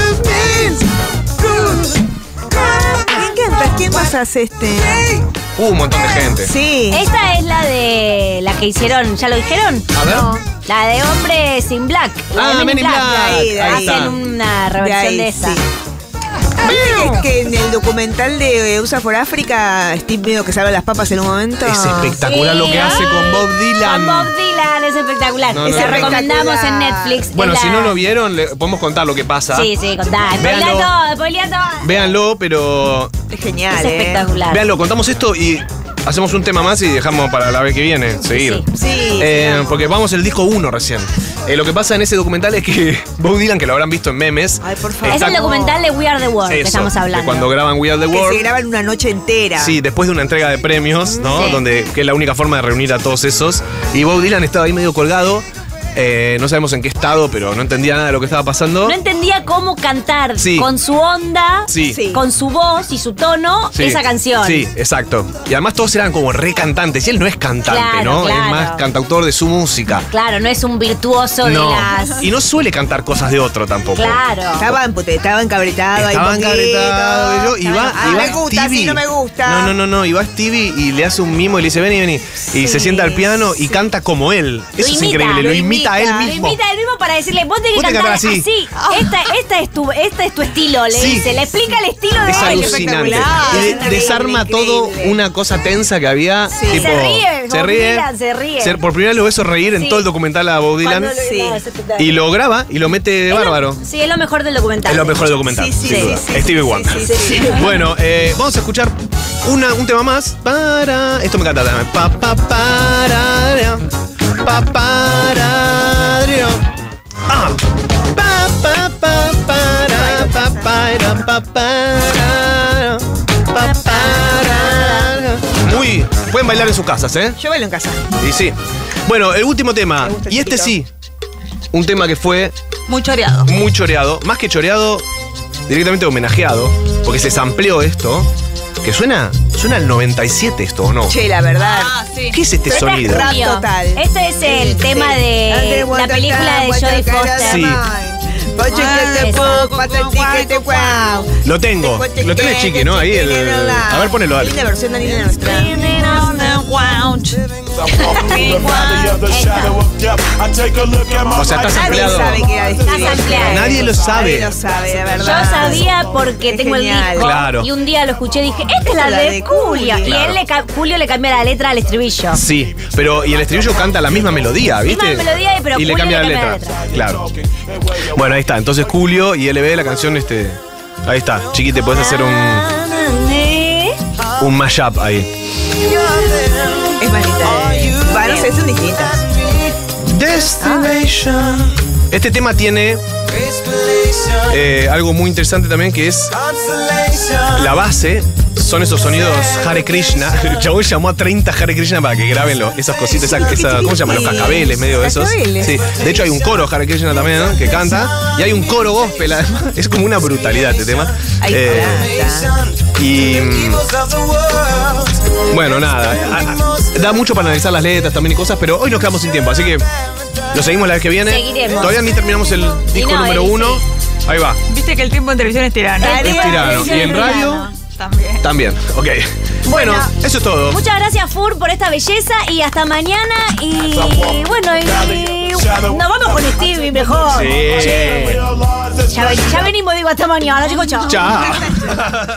¿Quién más hace este? Un montón de gente. Sí. Esta es la de la que hicieron, ¿ya lo dijeron? A ver. No. La de Hombre sin Black. La de Men in Black. Ahí Hacen está. una reversión de esa. Sí. ¿Viste que en el documental de USA for Africa, Steve medio que salva las papas en un momento? Es espectacular lo que hace con Bob Dylan. Con Bob Dylan, es espectacular. No, Ese no, recomendamos en Netflix. Bueno, Es si la- no lo vieron, podemos contar lo que pasa. Sí, contá. Spoilea todo. Véanlo, pero... Es genial, Es espectacular. Véanlo, contamos esto y hacemos un tema más y dejamos para la vez que viene seguir. Sí. Porque vamos el disco 1 recién. Lo que pasa en ese documental es que Bob Dylan, que lo habrán visto en memes... Ay, por favor. Es el documental de We Are the World que Eso, estamos de hablando. cuando graban We Are the Que se World. graban una noche entera. Sí, después de una entrega de premios, ¿no? Sí. Que es la única forma de reunir a todos esos. Y Bob Dylan estaba ahí medio colgado. No sabemos en qué estado, pero no entendía nada de lo que estaba pasando. No entendía cómo cantar Sí. con su onda, Sí. con su voz y su tono, Sí. esa canción. Sí, exacto. Y además todos eran como re cantantes. Y él no es cantante, Claro, ¿no? claro. Es más cantautor de su música. Claro, no es un virtuoso de No. las... Y no suele cantar cosas de otro tampoco. Claro. Estaba encabritado ahí. Estaba un poquito. encabritado. Y va me gusta, Stevie. sí, no me gusta. No. Y va Stevie y le hace un mimo y le dice, vení. Y se sienta al piano y canta como él. Eso es increíble. Lo imita a él mismo. Lo imita a él mismo para decirle, vos tenés que Vos tenés que cantar cantar así. Esta es tu estilo, le Sí. le explica el estilo de Es él. alucinante. espectacular. Y desarma todo una cosa tensa que había. Tipo, Se ríe, se Bob ríe. Dylan se ríe. Por primera vez lo hizo reír en Sí. todo el documental a Bob Dylan. Cuando lo- Sí. no, es espectacular. Y lo graba y lo mete bárbaro. Sí, es lo mejor del documental. Es lo mejor del documental. Sí, sí, sin sí, duda. sí, Stevie sí, Wonder. sí, sí, sí. Bueno, vamos a escuchar un tema más. Esto me encanta también. Muy. Pueden bailar en sus casas, ¿eh? Yo bailo en casa. Y sí. Bueno, el último tema. Me gusta el Y este sí. chiquito. Un tema que fue Muy choreado. muy choreado. Más que choreado, directamente homenajeado. Porque se sampleó esto. Que suena al 97 esto, ¿o no? Che, la verdad. Sí. ¿Qué es este Pero sonido? este es Julio. Total. Este es el tema de la película de Jodie Foster. Sí. Lo tengo. Lo tenés, Chiqui, ¿no? Ahí el... A ver, ponelo, dale. Linda versión de Nina nuestra. O sea, está Nadie sampleado. sabe que era de Está Stevie. sampleado. Nadie lo sabe. Nadie lo sabe, de verdad. Yo sabía porque Es tengo el genial. disco Claro. y un día lo escuché y dije, esta es la de Julio. Y Claro. Julio le cambia la letra al estribillo. Sí, pero y el estribillo canta la misma melodía, ¿viste? Misma melodía, pero y le Julio cambia la le letra. cambia la letra. Claro. Bueno, ahí está. Entonces Julio y LB, la canción Ahí está. Chiqui, te podés hacer un mashup ahí. Es manita. Va, no sé, son distintas. Destination. Este tema tiene algo muy interesante también que es la base son esos sonidos Hare Krishna. El chabón llamó a 30 Hare Krishna para que graben esas cositas, ¿cómo se llaman? Los cascabeles, medio de esos. Sí. De hecho hay un coro Hare Krishna también, ¿no? Que canta. Y hay un coro gospel, además. Es como una brutalidad este tema. Bueno, nada. Da mucho para analizar las letras también y cosas, pero hoy nos quedamos sin tiempo, así que lo seguimos la vez que viene. Seguiremos. Todavía ni terminamos el disco número 1. Ahí va. Viste que el tiempo en televisión es tirano. Es tirano. Y en radio también. Ok. Bueno, eso es todo. Muchas gracias, Fur, por esta belleza y hasta mañana. Y bueno, nos vamos con Stevie mejor. Sí. Ya venimos, digo, hasta mañana, chicos, chao. Chao.